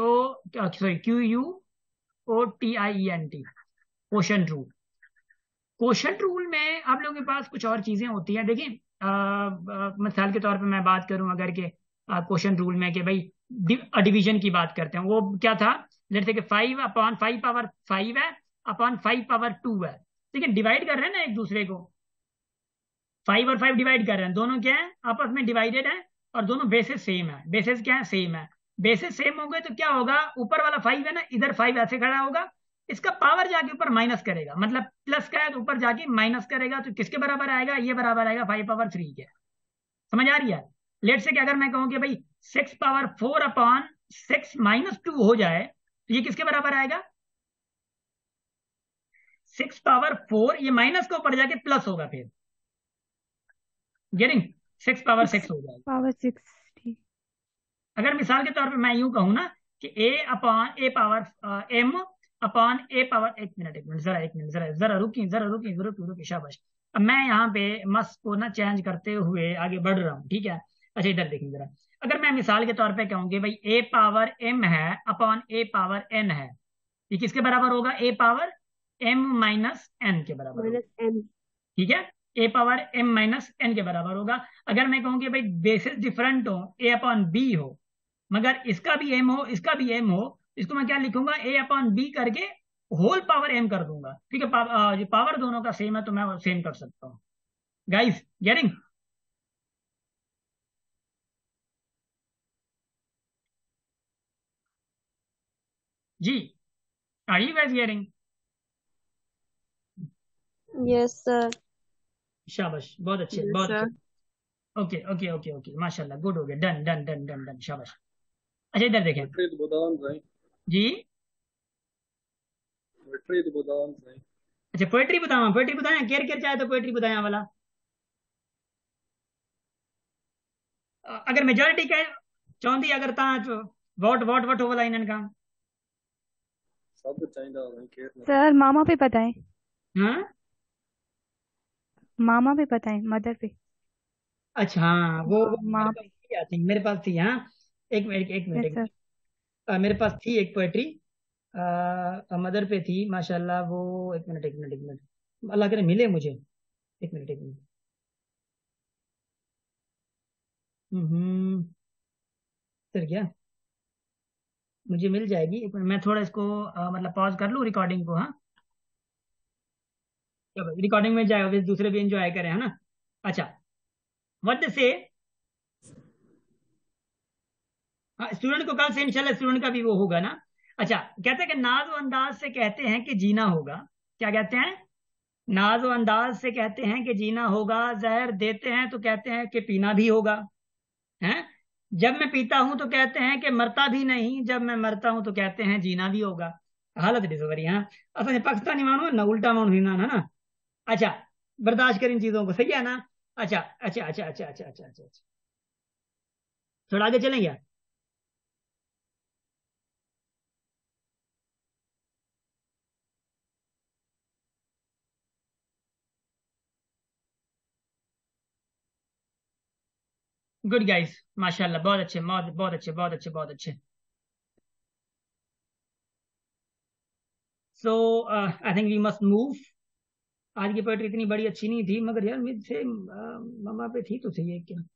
QUOTIENT quotient rule. Quotient rule में आप लोगों के पास कुछ और चीजें होती हैं, देखिए मिसाल के तौर पे मैं बात करूं अगर के क्वोशंट रूल में कि भाई डिवीजन की बात करते हैं, वो क्या था, जैसे कि 5/5 पावर 5 है अपॉन 5 पावर 2 है, ठीक है, डिवाइड कर रहे हैं ना एक दूसरे को, 5 और 5 डिवाइड कर रहे हैं, दोनों क्या है आपस में डिवाइडेड है, और दोनों बेसिस सेम है, बेसिस क्या है सेम है, बेसिस सेम हो गए तो क्या होगा, ऊपर वाला 5 है ना, इधर 5 ऐसे खड़ा होगा, इसका पावर जाके ऊपर माइनस करेगा, मतलब प्लस का है तो ऊपर जाके माइनस करेगा, तो किसके बराबर आएगा, ये बराबर आएगा 5 पावर 3 के। समझ आ रही है? लेट से कि अगर मैं कहूं कि भाई 6 पावर 4 अपॉन 6 - 2 हो जाए, तो ये किसके बराबर आएगा, 6 पावर 4, ये माइनस के ऊपर जाके प्लस होगा, फिर गेटिंग 6 पावर 6 हो जाएगा। पावर 6 ठीक। अगर मिसाल के तौर पे मैं यूं कहूं ना कि A power M upon A power, एक मिनट जरा रुकी शाबाश। अब मैं यहाँ पे मस को ना चेंज करते हुए आगे बढ़ रहा हूँ, ठीक है। अच्छा इधर देखिए जरा, अगर मैं मिसाल के तौर पे कहूँ कि भाई ए पावर एम है अपॉन ए पावर एन है, ये किसके बराबर होगा, A power M minus N के बराबर होगा, -m। ठीक है, A power M minus N के बराबर होगा। अगर मैं कहूँ कि भाई बेसिस डिफरेंट हो, ए अपॉन बी हो, मगर इसका भी एम हो इसका भी एम हो, इसको मैं क्या लिखूंगा, ए अपॉन बी करके होल पावर एम कर दूंगा, ठीक है, पावर दोनों का सेम है तो मैं सेम कर सकता हूँ। Guys getting? जी, are you guys getting? Yes sir. शाबाश, बहुत अच्छे यस बहुत सर। अच्छे। ओके ओके ओके ओके, माशाल्लाह, गुड हो गया, done done done done done, शाबाश। अच्छा इधर देखें विपरीत बुदान साईं, जी। विपरीत बुदान साईं। अच्छा पोएट्री बताया केर केर चाहे तो पोएट्री बताया वाला। अगर मेजोरिटी कहे चौंदी अगर तव्हां वोट वोट वठो वाला इन्हनि खां। सब चाहींदा साईं, केर न। सर मामा पे बताएं, हाँ मामा पे बताएं, मदर पे। अच्छा, हाँ वो माँ मेरे पास पे। थी, आई थिंक मेरे पास थी। हाँ एक मिनट एक मिनट यस एक सर। मिनट, मेरे पास थी एक पोएट्री, मदर पे थी माशाल्लाह वो। एक मिनट एक मिनट एक मिनट, अल्लाह करे मिले मुझे। एक मिनट एक मिनट। हम्म, सर क्या मुझे मिल जाएगी, एक मिनट, मैं थोड़ा इसको मतलब पॉज कर लूँ रिकॉर्डिंग को। हाँ चलो रिकॉर्डिंग में जाए, दूसरे भी इंजॉय करें, है ना। अच्छा व्हाट से स्टूडेंट को कल से इंशाल्लाह स्टूडेंट का भी वो होगा ना। अच्छा कहते हैं कि नाज व अंदाज से कहते हैं कि जीना होगा। क्या कहते हैं? नाज व अंदाज से कहते हैं कि जीना होगा, जहर देते हैं तो कहते हैं कि पीना भी होगा। हैं? जब मैं पीता हूं तो कहते हैं कि मरता भी नहीं, जब मैं मरता हूं तो कहते हैं जीना भी होगा। हालत डिसवरी। हाँ असल पाकिस्तानी मानो ना, उल्टा मानो ही ना ना। अच्छा बर्दाश्त कर इन चीजों को, सही है ना। अच्छा अच्छा अच्छा अच्छा अच्छा अच्छा अच्छा अच्छा। थोड़ा आगे चलेंगे। गुड गाइस, माशाल्लाह, बहुत अच्छे, बहुत बहुत अच्छे बहुत अच्छे बहुत अच्छे। So I think we must move. आज की पोएट्री इतनी बड़ी अच्छी नहीं थी, मगर यार मुझसे मम्मा पे थी तो सही है क्या।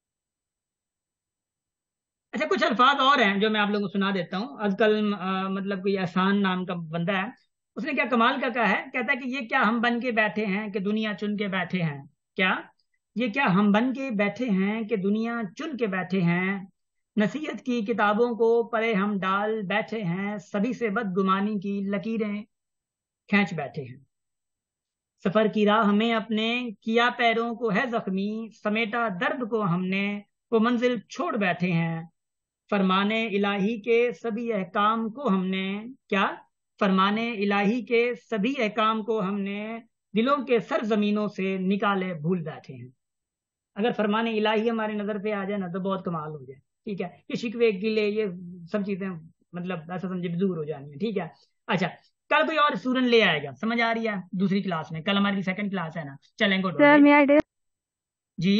अच्छा कुछ अल्फाज और हैं जो मैं आप लोगों को सुना देता हूँ। आजकल मतलब कोई एहसान नाम का बंदा है, उसने क्या कमाल का कहा है। कहता है कि ये क्या हम बन के बैठे हैं कि दुनिया चुन के बैठे हैं। क्या ये क्या हम बन के बैठे हैं कि दुनिया चुन के बैठे हैं। नसीहत की किताबों को पढ़े हम डाल बैठे हैं, सभी से बदगुमानी की लकीरें खींच बैठे हैं। सफर की राह हमें अपने किया पैरों को है जख्मी, समेटा दर्द को हमने वो मंजिल छोड़ बैठे हैं। फरमाने इलाही के सभी अहकाम को हमने क्या फरमाने इलाही के सभी अहकाम को हमने दिलों के सरजमीनों से निकाले भूल बैठे हैं। अगर फरमाने इलाही हमारी नजर पे आ जाए ना तो बहुत कमाल हो जाए। ठीक है, ये शिकवे गिले ये सब चीजें मतलब ऐसा समझे दूर हो जानी है। ठीक है। अच्छा कल कोई और स्टूडेंट ले आएगा, समझ आ रही है, दूसरी क्लास में, कल हमारी सेकंड क्लास है ना। चलेंगे सर मैं आइडिया, जी।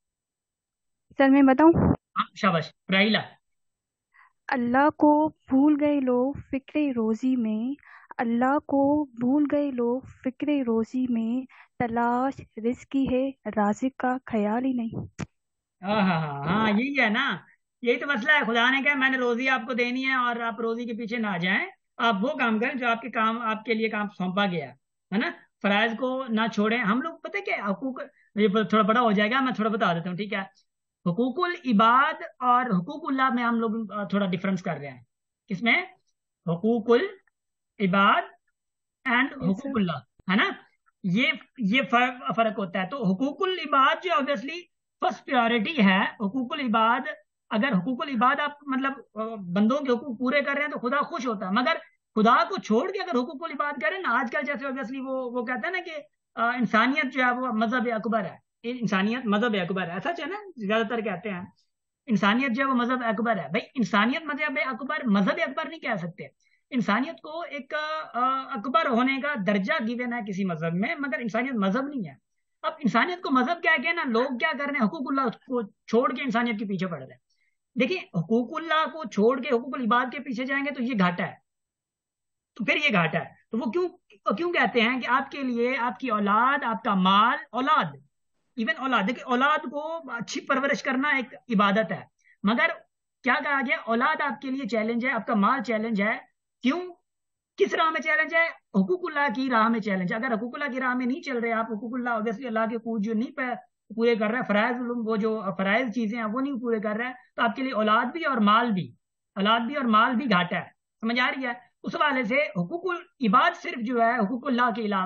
सर मैं बताऊं। हाँ शाबाश राहिला। अल्लाह को भूल गए लोग फिक्रे रोजी में, अल्लाह को भूल गए लोग फिक्रे रोजी में, तलाश रिस्क की है राजिक का ख्याल ही नहीं। हाँ हाँ हाँ हाँ, यही है ना। यही तो मसला है, खुदा ने कहा मैंने रोजी आपको देनी है और आप रोजी के पीछे ना जाएं। आप वो काम करें जो आपके काम आपके लिए काम सौंपा गया है ना। फराइज को ना छोड़ें। हम लोग पता है क्या हकूक, ये थोड़ा बड़ा हो जाएगा, मैं थोड़ा बता देता हूँ। ठीक है, हुकूकुल इबाद और हुकूकुल्लाह में हम लोग थोड़ा डिफरेंस कर रहे हैं। किसमें? हुकूकुल इबाद एंड यस सर। हुकूकुल्लाह, है ना। ये ये फर्क होता है। तो हुकूकुल इबाद जो ऑब्वियसली फर्स्ट प्रायोरिटी है, हुकूकुल इबाद, अगर हुकूकुल इबाद आप मतलब बंदों के हुकूक पूरे कर रहे हैं तो खुदा खुश होता है। मगर खुदा को छोड़ के अगर हुकूकुल इबाद करें ना, आजकल जैसे ऑब्वियसली वो कहते हैं ना कि इंसानियत जो है वो मजहब अकबर है। इंसानियत मजहब अकबर है, सच है ना, ज्यादातर कहते हैं इंसानियत जो है वो मजहब अकबर है। भाई इंसानियत मजहब अकबर, मजहब अकबर नहीं कह सकते। इंसानियत को एक अकबर होने का दर्जा गिवन है किसी मजहब में, मगर इंसानियत मजहब नहीं है। अब इंसानियत को मजहब क्या है ना, लोग क्या कर रहे हैं, हुकूकुल्लाह को छोड़ के इंसानियत के पीछे पड़ रहे हैं। देखिए हुकूकुल्लाह को छोड़ के हुकूकुल इबाद के पीछे जाएंगे तो ये घाटा है। तो फिर ये घाटा है, तो वो क्यों क्यों कहते हैं कि आपके लिए आपकी औलाद, आपका माल, औलाद, इवन औलाद, देखिए औलाद को अच्छी परवरिश करना एक इबादत है। मगर क्या कहा गया, औलाद आपके लिए चैलेंज है, आपका माल चैलेंज है। क्यों? किस राह में चैलेंज है? हुकूकुल्लाह की राह में चैलेंज है। अगर हुकूकुल्लाह की राह में नहीं चल रहे आप, हुकूकुल्लाह ऑब्वियसली अल्लाह के हकूक जो नहीं पूरे कर रहे हैं, फराइज वो जो फराइज चीजें हैं वो नहीं पूरे कर रहे हैं, तो आपके लिए औलाद भी और माल भी, औलाद भी और माल भी घाटा है। समझ आ रही है? उस हवाले से हुकूकुल इबाद सिर्फ जो है हुकूकुल्लाह के अलावा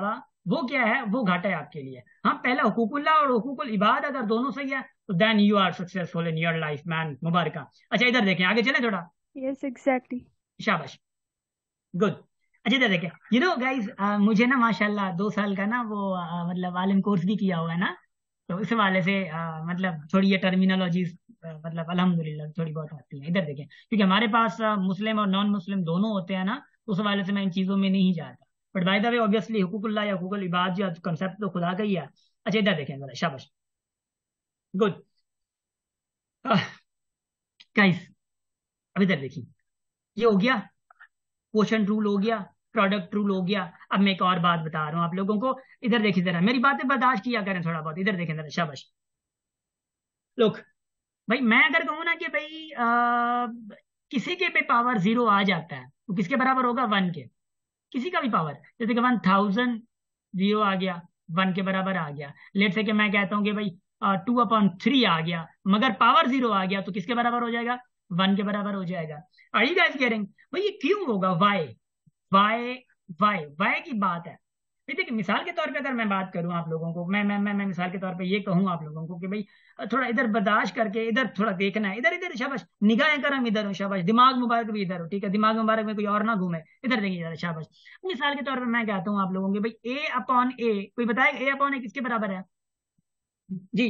वो क्या है, वो घाटा है आपके लिए। हाँ, पहला हुकूकुल्लाह और हुकूकुल इबाद अगर दोनों सही है तो then you are successful in your life man, मुबारक। अच्छा इधर देखें, आगे चलें थोड़ा। Yes exactly. शाबाश, गुड। अच्छा इधर देखें, यू नो गाइस, मुझे ना माशाल्लाह 2 साल का ना वो मतलब आलिम कोर्स भी किया हुआ है ना, तो इस हवाले से मतलब थोड़ी ये टर्मिनोलॉजीज मतलब अल्हम्दुलिल्लाह थोड़ी बहुत आती है। इधर देखें, क्योंकि हमारे पास मुस्लिम और नॉन मुस्लिम दोनों होते हैं ना, तो उस हवाले से मैं इन चीज़ों में नहीं जाता। But by the way obviously हुकूकुल्लाह या हुकूकुल इबाद जो कंसेप्ट तो खुदा का ही है। अच्छा इधर देखें जरा, शाबाश, गुड। गाइस अब इधर देखिए, ये हो गया, क्वोशंट रूल हो गया, प्रोडक्ट रूल हो गया। अब मैं एक और बात बता रहा हूं आप लोगों को, इधर देखिए जरा, मेरी बातें बर्दाश्त किया करें थोड़ा बहुत। इधर देखें जरा, शाबाश। लोग भाई, मैं अगर कहूँ ना कि भाई किसी के पे पावर 0 आ जाता है तो किसके बराबर होगा, 1 के। किसी का भी पावर, जैसे कि 1000 0 आ गया, 1 के बराबर आ गया। लेट से कि मैं कहता हूँ कि भाई 2/3 आ गया, मगर पावर 0 आ गया तो किसके बराबर हो जाएगा, 1 के बराबर हो जाएगा। Are you guys getting? भाई ये क्यों होगा, वाई वाई वाई वाई की बात है। भाई देखिए, मिसाल के तौर पे अगर मैं बात करूं आप लोगों को, मैं मिसाल के तौर पे ये कहूं आप लोगों को कि भाई थोड़ा इधर बर्दाश्त करके इधर थोड़ा देखना है, इधर इधर शाबाश, निगाहें करम इधर हो, शाबाश, दिमाग मुबारक भी इधर हो, ठीक है, दिमाग मुबारक में कोई और ना घूमे। इधर देखिए जरा, शाबाश। मिसाल के तौर पे मैं कहता हूँ आप लोगों के, भाई A/A, कोई बताएगा A/A किसके बराबर है जी?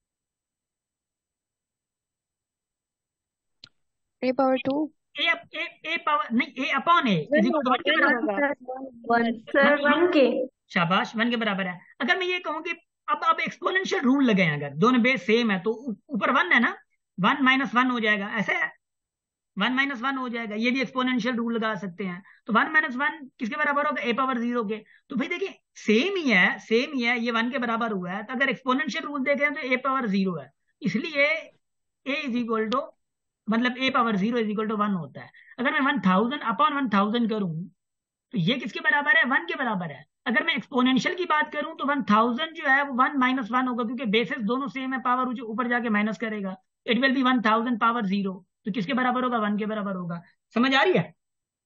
A/2। ए ए ए पावर नहीं, A/A इज इक्वल टू 1 के बराबर। सर 1 के। शाबाश, 1 के बराबर है। अगर मैं ये कहूं कि अब आप एक्सपोनेंशियल रूल लगाएं, अगर दोनों बेस सेम है तो ऊपर 1 है ना, 1 - 1 हो जाएगा, ऐसे है, 1 - 1 हो जाएगा। ये भी एक्सपोनेंशियल रूल लगा सकते हैं। तो 1 - 1 किसके बराबर होगा, A/0 के। तो भाई देखिए, सेम ही है, सेम ही है, ये 1 के बराबर हुआ है, तो अगर एक्सपोनेंशियल रूल देखें तो A/0 है, इसलिए A इज इक्वल टू, मतलब A/0 इज इक्वल टू 1 होता है। अगर मैं 1000/1000 करूं तो ये किसके बराबर है, 1 के बराबर है। अगर मैं एक्सपोनेंशियल की बात करूं तो 1000 जो है वो 1 - 1 होगा, क्योंकि बेसिस दोनों सेम है, पावर ऊपर जाके माइनस करेगा। इट विल बी 1000/0, तो किसके बराबर होगा, 1 के बराबर होगा। समझ आ रही है?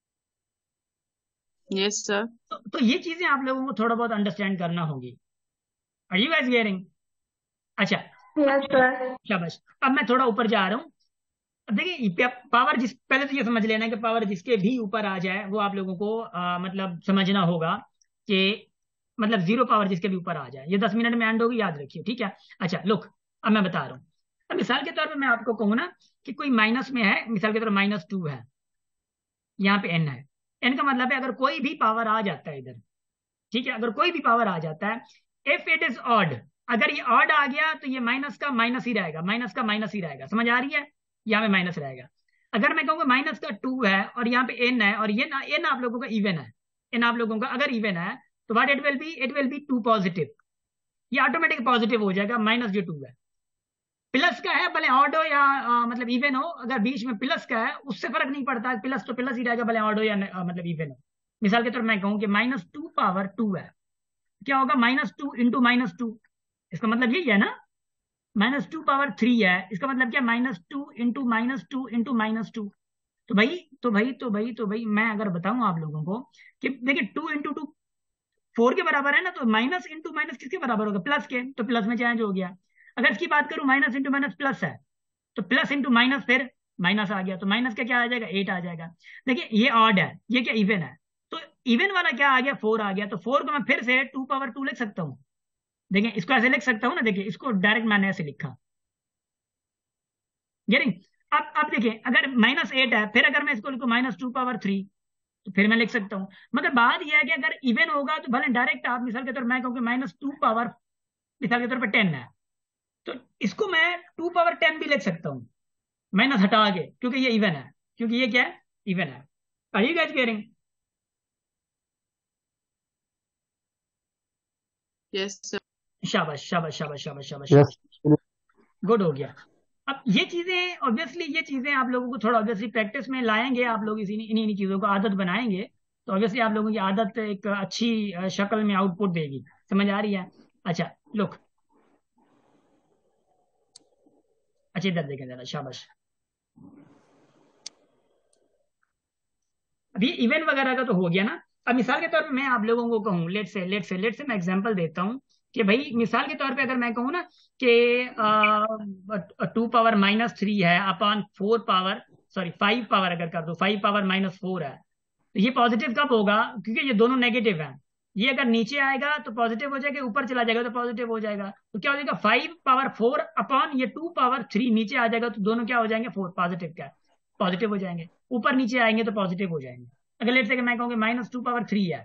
Yes sir. तो ये चीजें आप लोगों को थोड़ा बहुत अंडरस्टैंड करना होगी। Are you guys hearing? अच्छा, यस सर। शाबाश। अब मैं थोड़ा ऊपर जा रहा हूँ। अब देखिए, पावर जिस, पहले तो ये समझ लेना कि पावर जिसके भी ऊपर आ जाए वो आप लोगों को मतलब समझना होगा कि मतलब 0 पावर जिसके भी ऊपर आ जाए। ये 10 मिनट में एंड होगी, याद रखिए, ठीक है। अच्छा लुक, अब मैं बता रहा हूँ। अब मिसाल के तौर पे मैं आपको कहूँ ना कि कोई माइनस में है, मिसाल के तौर पर -2 है, यहाँ पे n है। n का मतलब है अगर कोई भी पावर आ जाता है इधर, ठीक है, अगर कोई भी पावर आ जाता है, इफ इट इज ऑड, अगर ये ऑड आ गया तो ये माइनस का माइनस ही रहेगा, माइनस का माइनस ही रहेगा। समझ आ रही है? यहाँ पे माइनस रहेगा। अगर मैं कहूँगा -2 है और यहाँ पे n है, और ये ना n आप लोगों का इवन है, n आप लोगों का अगर इवन है तो what it will be 2 positive. ये ऑटोमेटिक पॉजिटिव हो जाएगा, माइनस जो 2 है। प्लस का है, भले ऑड हो या मतलब इवन हो, अगर बीच में प्लस का है उससे फर्क नहीं पड़ता, प्लस तो प्लस ही रहेगा, भले ऑड हो या मतलब इवन हो। मिसाल के तौर पर मैं कहूँ कि -2/2 है, क्या होगा, -2 इंटू -2, इसका मतलब यही है ना। -2/3 है, इसका मतलब क्या, -2 इंटू -2 इंटू -2। तो भाई मैं अगर बताऊं आप लोगों को कि देखिए 2 × 2 4 के बराबर है ना, तो माइनस इंटू माइनस किसके बराबर होगा, प्लस के, तो प्लस में चेंज हो गया। अगर इसकी बात करूं माइनस इंटू माइनस प्लस है, तो प्लस इंटू माइनस फिर माइनस आ गया, तो माइनस का क्या आ जाएगा, 8 आ जाएगा। देखिए ये ऑड है, ये क्या इवन है, तो इवन वाला क्या आ गया, 4 आ गया। तो 4 को मैं फिर से 2/2 लिख सकता हूँ। देखिए इसको ऐसे लिख सकता हूँ ना, देखिए इसको डायरेक्ट मैंने ऐसे लिखा, गेटिंग? अब देखिए, अगर -8 है, फिर अगर मैं इसको लिखूं -2/3, तो फिर मैं लिख सकता हूं। मगर बात यह है कि अगर इवन होगा तो भले डायरेक्ट आप, मिसाल के तौर पर मैं कहूँ कि -2 मिसाल के तौर पर 10 है, तो इसको मैं 2/10 भी लिख सकता हूँ, माइनस हटा के, क्योंकि ये इवन है, क्योंकि ये क्या है, इवन है। Are you guys getting? Yes sir. शाबाश शाबाश शाबाश शाबाश शाबाश यस। शाबाश, गुड हो गया। अब ये चीजें ऑब्वियसली, ये चीजें आप लोगों को थोड़ा ऑब्वियसली प्रैक्टिस में लाएंगे, आप लोग इन्हीं इन्हीं चीजों को आदत बनाएंगे, तो ऑब्वियसली आप लोगों की आदत एक अच्छी शक्ल में आउटपुट देगी। समझ आ रही है? अच्छा लुक, अच्छी इधर देखें जरा, शाबाश। अब ये इवेंट वगैरह का तो हो गया ना। अब मिसाल के तौर पे मैं आप लोगों को कहूँ, लेट से मैं एग्जांपल देता हूँ कि भाई मिसाल के तौर पे अगर मैं कहूँ ना कि 2⁻³ है अपॉन 4 सॉरी 5 पावर, अगर कर दो 5⁻⁻4 है, तो ये पॉजिटिव कब होगा? क्योंकि ये दोनों नेगेटिव हैं। ये अगर नीचे आएगा तो पॉजिटिव हो जाएगा, ऊपर चला जाएगा तो पॉजिटिव हो जाएगा। तो क्या हो जाएगा? 5⁻4 अपॉन ये 2⁻3 नीचे आ जाएगा तो दोनों क्या हो जाएंगे? 4 पॉजिटिव, क्या पॉजिटिव हो जाएंगे। ऊपर नीचे आएंगे तो पॉजिटिव हो जाएंगे। अगर लेट से मैं कहूँगी -2⁻3 है,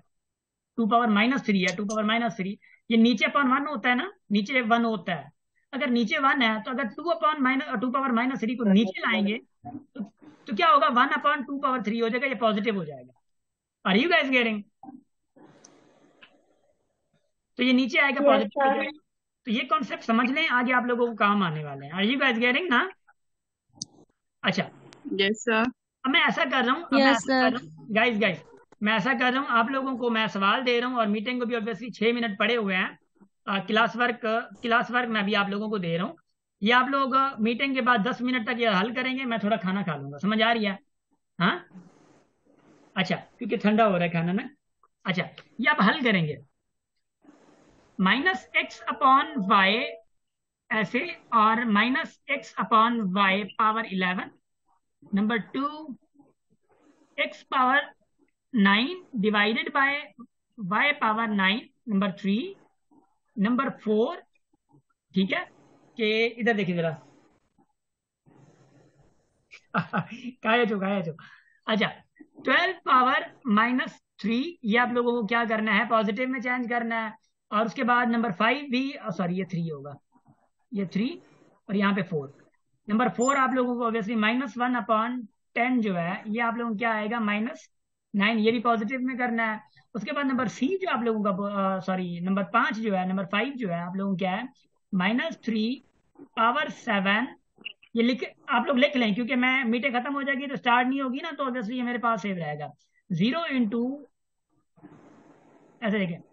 2⁻³ ये नीचे अपॉन 1 होता है ना, नीचे 1 होता है। अगर नीचे 1 है तो अगर 2⁻³ को नीचे लाएंगे तो क्या होगा? 1/2⁻3 हो जाएगा, ये पॉजिटिव हो जाएगा। Are you guys getting? तो ये नीचे आएगा, पॉजिटिव हो जाएगा। तो ये कॉन्सेप्ट समझ लें, आगे आप लोगों को काम आने वाले हैं। आर यू गाइस गेटिंग ना? अच्छा, यस सर। अब मैं ऐसा कर रहा हूँ, गाइस मैं ऐसा कर रहा हूँ, आप लोगों को मैं सवाल दे रहा हूँ और मीटिंग को भी ऑब्वियसली 6 मिनट पड़े हुए हैं। क्लास वर्क मैं भी आप लोगों को दे रहा हूँ। ये आप लोग मीटिंग के बाद 10 मिनट तक ये हल करेंगे, मैं थोड़ा खाना खा लूंगा। समझ आ रही है? हाँ, अच्छा, क्योंकि ठंडा हो रहा है खाना ना। अच्छा, ये आप हल करेंगे -x/y ऐसे, और -x/y power 11, number 2 x power 9 divided by y power 9, number 3, number 4, ठीक है? कि इधर देखिए जरा गाया जो। अच्छा, 12 पावर -3, ये आप लोगों को क्या करना है? पॉजिटिव में चेंज करना है। और उसके बाद नंबर 5 भी, सॉरी ये 3 होगा, ये 3 और यहाँ पे 4। नंबर 4 आप लोगों को ऑब्वियसली -1/10 जो है, ये आप लोगों को क्या आएगा? -9, ये भी पॉजिटिव में करना है। उसके बाद नंबर सी जो आप लोगों का, सॉरी नंबर 5 जो है, नंबर 5 जो है आप लोगों को क्या है? -3/7। ये आप लोग लिख लें, क्योंकि मैं मीटिंग खत्म हो जाएगी तो स्टार्ट नहीं होगी ना, तो ऑब्वियसली ये मेरे पास सेव रहेगा। 0 इंटू, ऐसे देखें,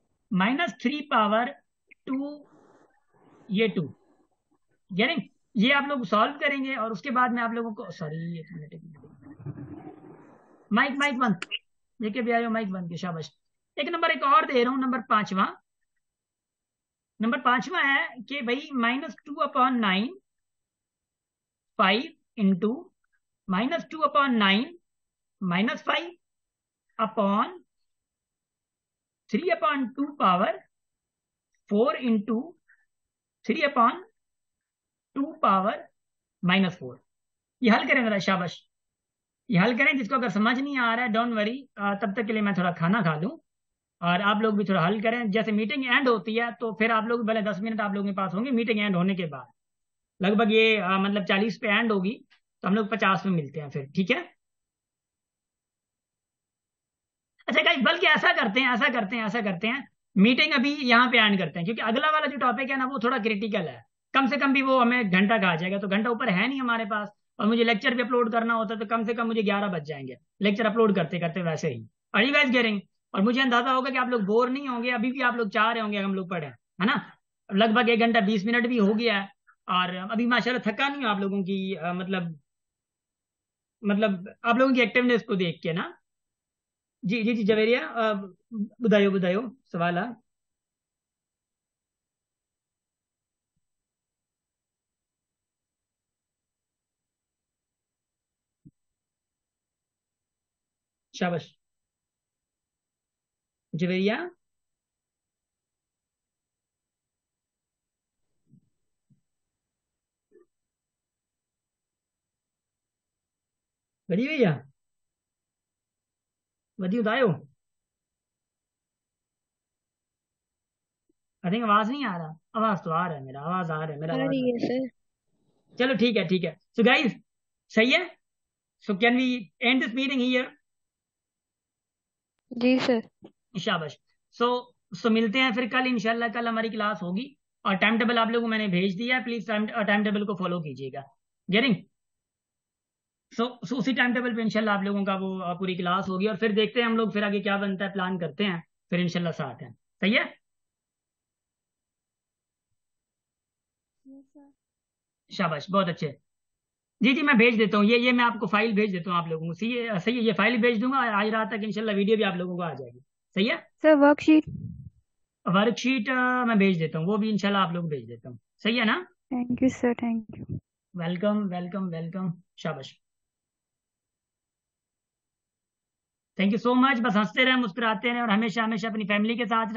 -3/2, ये 2, यानी ये आप लोग सॉल्व करेंगे। और उसके बाद में आप लोगों को, सॉरी एक मिनट, माइक बंद लेके भी आयो, माइक बंद के, शाबाश। एक नंबर एक और दे रहा हूं, नंबर पांचवा है कि भाई -2/9, 5 into -2/9 -5 upon 3/2 power 4 into 3/2 power -4। ये हल करें जरा, शाबाश, ये हल करें। जिसको अगर समझ नहीं आ रहा है डोंट वरी, तब तक के लिए मैं थोड़ा खाना खा लूं और आप लोग भी थोड़ा हल करें। जैसे मीटिंग एंड होती है तो फिर आप लोग भले 10 मिनट आप लोगों के पास होंगे मीटिंग एंड होने के बाद, लगभग ये मतलब 40 पे एंड होगी, तो हम लोग 50 में मिलते हैं फिर, ठीक है? अच्छा गाइस, बल्कि ऐसा करते हैं, मीटिंग अभी यहाँ पे एंड करते हैं, क्योंकि अगला वाला जो टॉपिक है ना वो थोड़ा क्रिटिकल है। कम से कम भी वो हमें घंटा का आ जाएगा, तो घंटा ऊपर है नहीं हमारे पास, और मुझे लेक्चर भी अपलोड करना होता है, तो कम से कम मुझे 11 बज जाएंगे लेक्चर अपलोड करते करते वैसे ही। Are you guys getting? और मुझे अंदाजा होगा कि आप लोग बोर नहीं होंगे, अभी भी आप लोग चाह रहे होंगे हम लोग पढ़े, है ना? लगभग 1 घंटा 20 मिनट भी हो गया है, और अभी माशाल्लाह थका नहीं हूं आप लोगों की, मतलब आप लोगों की एक्टिवनेस को देख के ना। जी जवेरिया, बुधायो सवाल है। शाबाश जवेरिया। वधी भैया, वधी उदायो। आई थिंक आवाज नहीं आ रहा, आवाज तो आ रहा है, मेरा आवाज आ रहा है, मेरा आ आवाज रही आ है सर। चलो ठीक है। सो गाइस, सही है? So can we end this meeting here? जी सर। शाबाश। सो मिलते हैं फिर कल इंशाल्लाह। कल हमारी क्लास होगी और टाइम टेबल आप लोगों को मैंने भेज दिया है, प्लीज टाइम टेबल को फॉलो कीजिएगा। गेटिंग? सो उसी टाइम टेबल पे इंशाल्लाह आप लोगों का वो पूरी क्लास होगी, और फिर देखते हैं हम लोग फिर आगे क्या बनता है, प्लान करते हैं फिर इंशाल्लाह साथ हैं। सही है? शाबाश, बहुत अच्छे। जी जी, मैं भेज देता हूँ, ये मैं आपको फाइल भेज देता हूँ आप लोगों को। सही है, सही है, ये फाइल भेज दूंगा और आज रात तक इंशाल्लाह वीडियो भी आप लोगों को आ जाएगी। सही है। Sir worksheet. वर्कशीट मैं भेज देता हूँ, वो भी इंशाल्लाह आप लोग को भेज देता हूँ। सही है ना। Thank you sir, thank you. Welcome welcome welcome, शाबाश। Thank you so much. बस हंसते रहें, मुस्कुराते रहें और हमेशा हमेशा अपनी फैमिली के साथ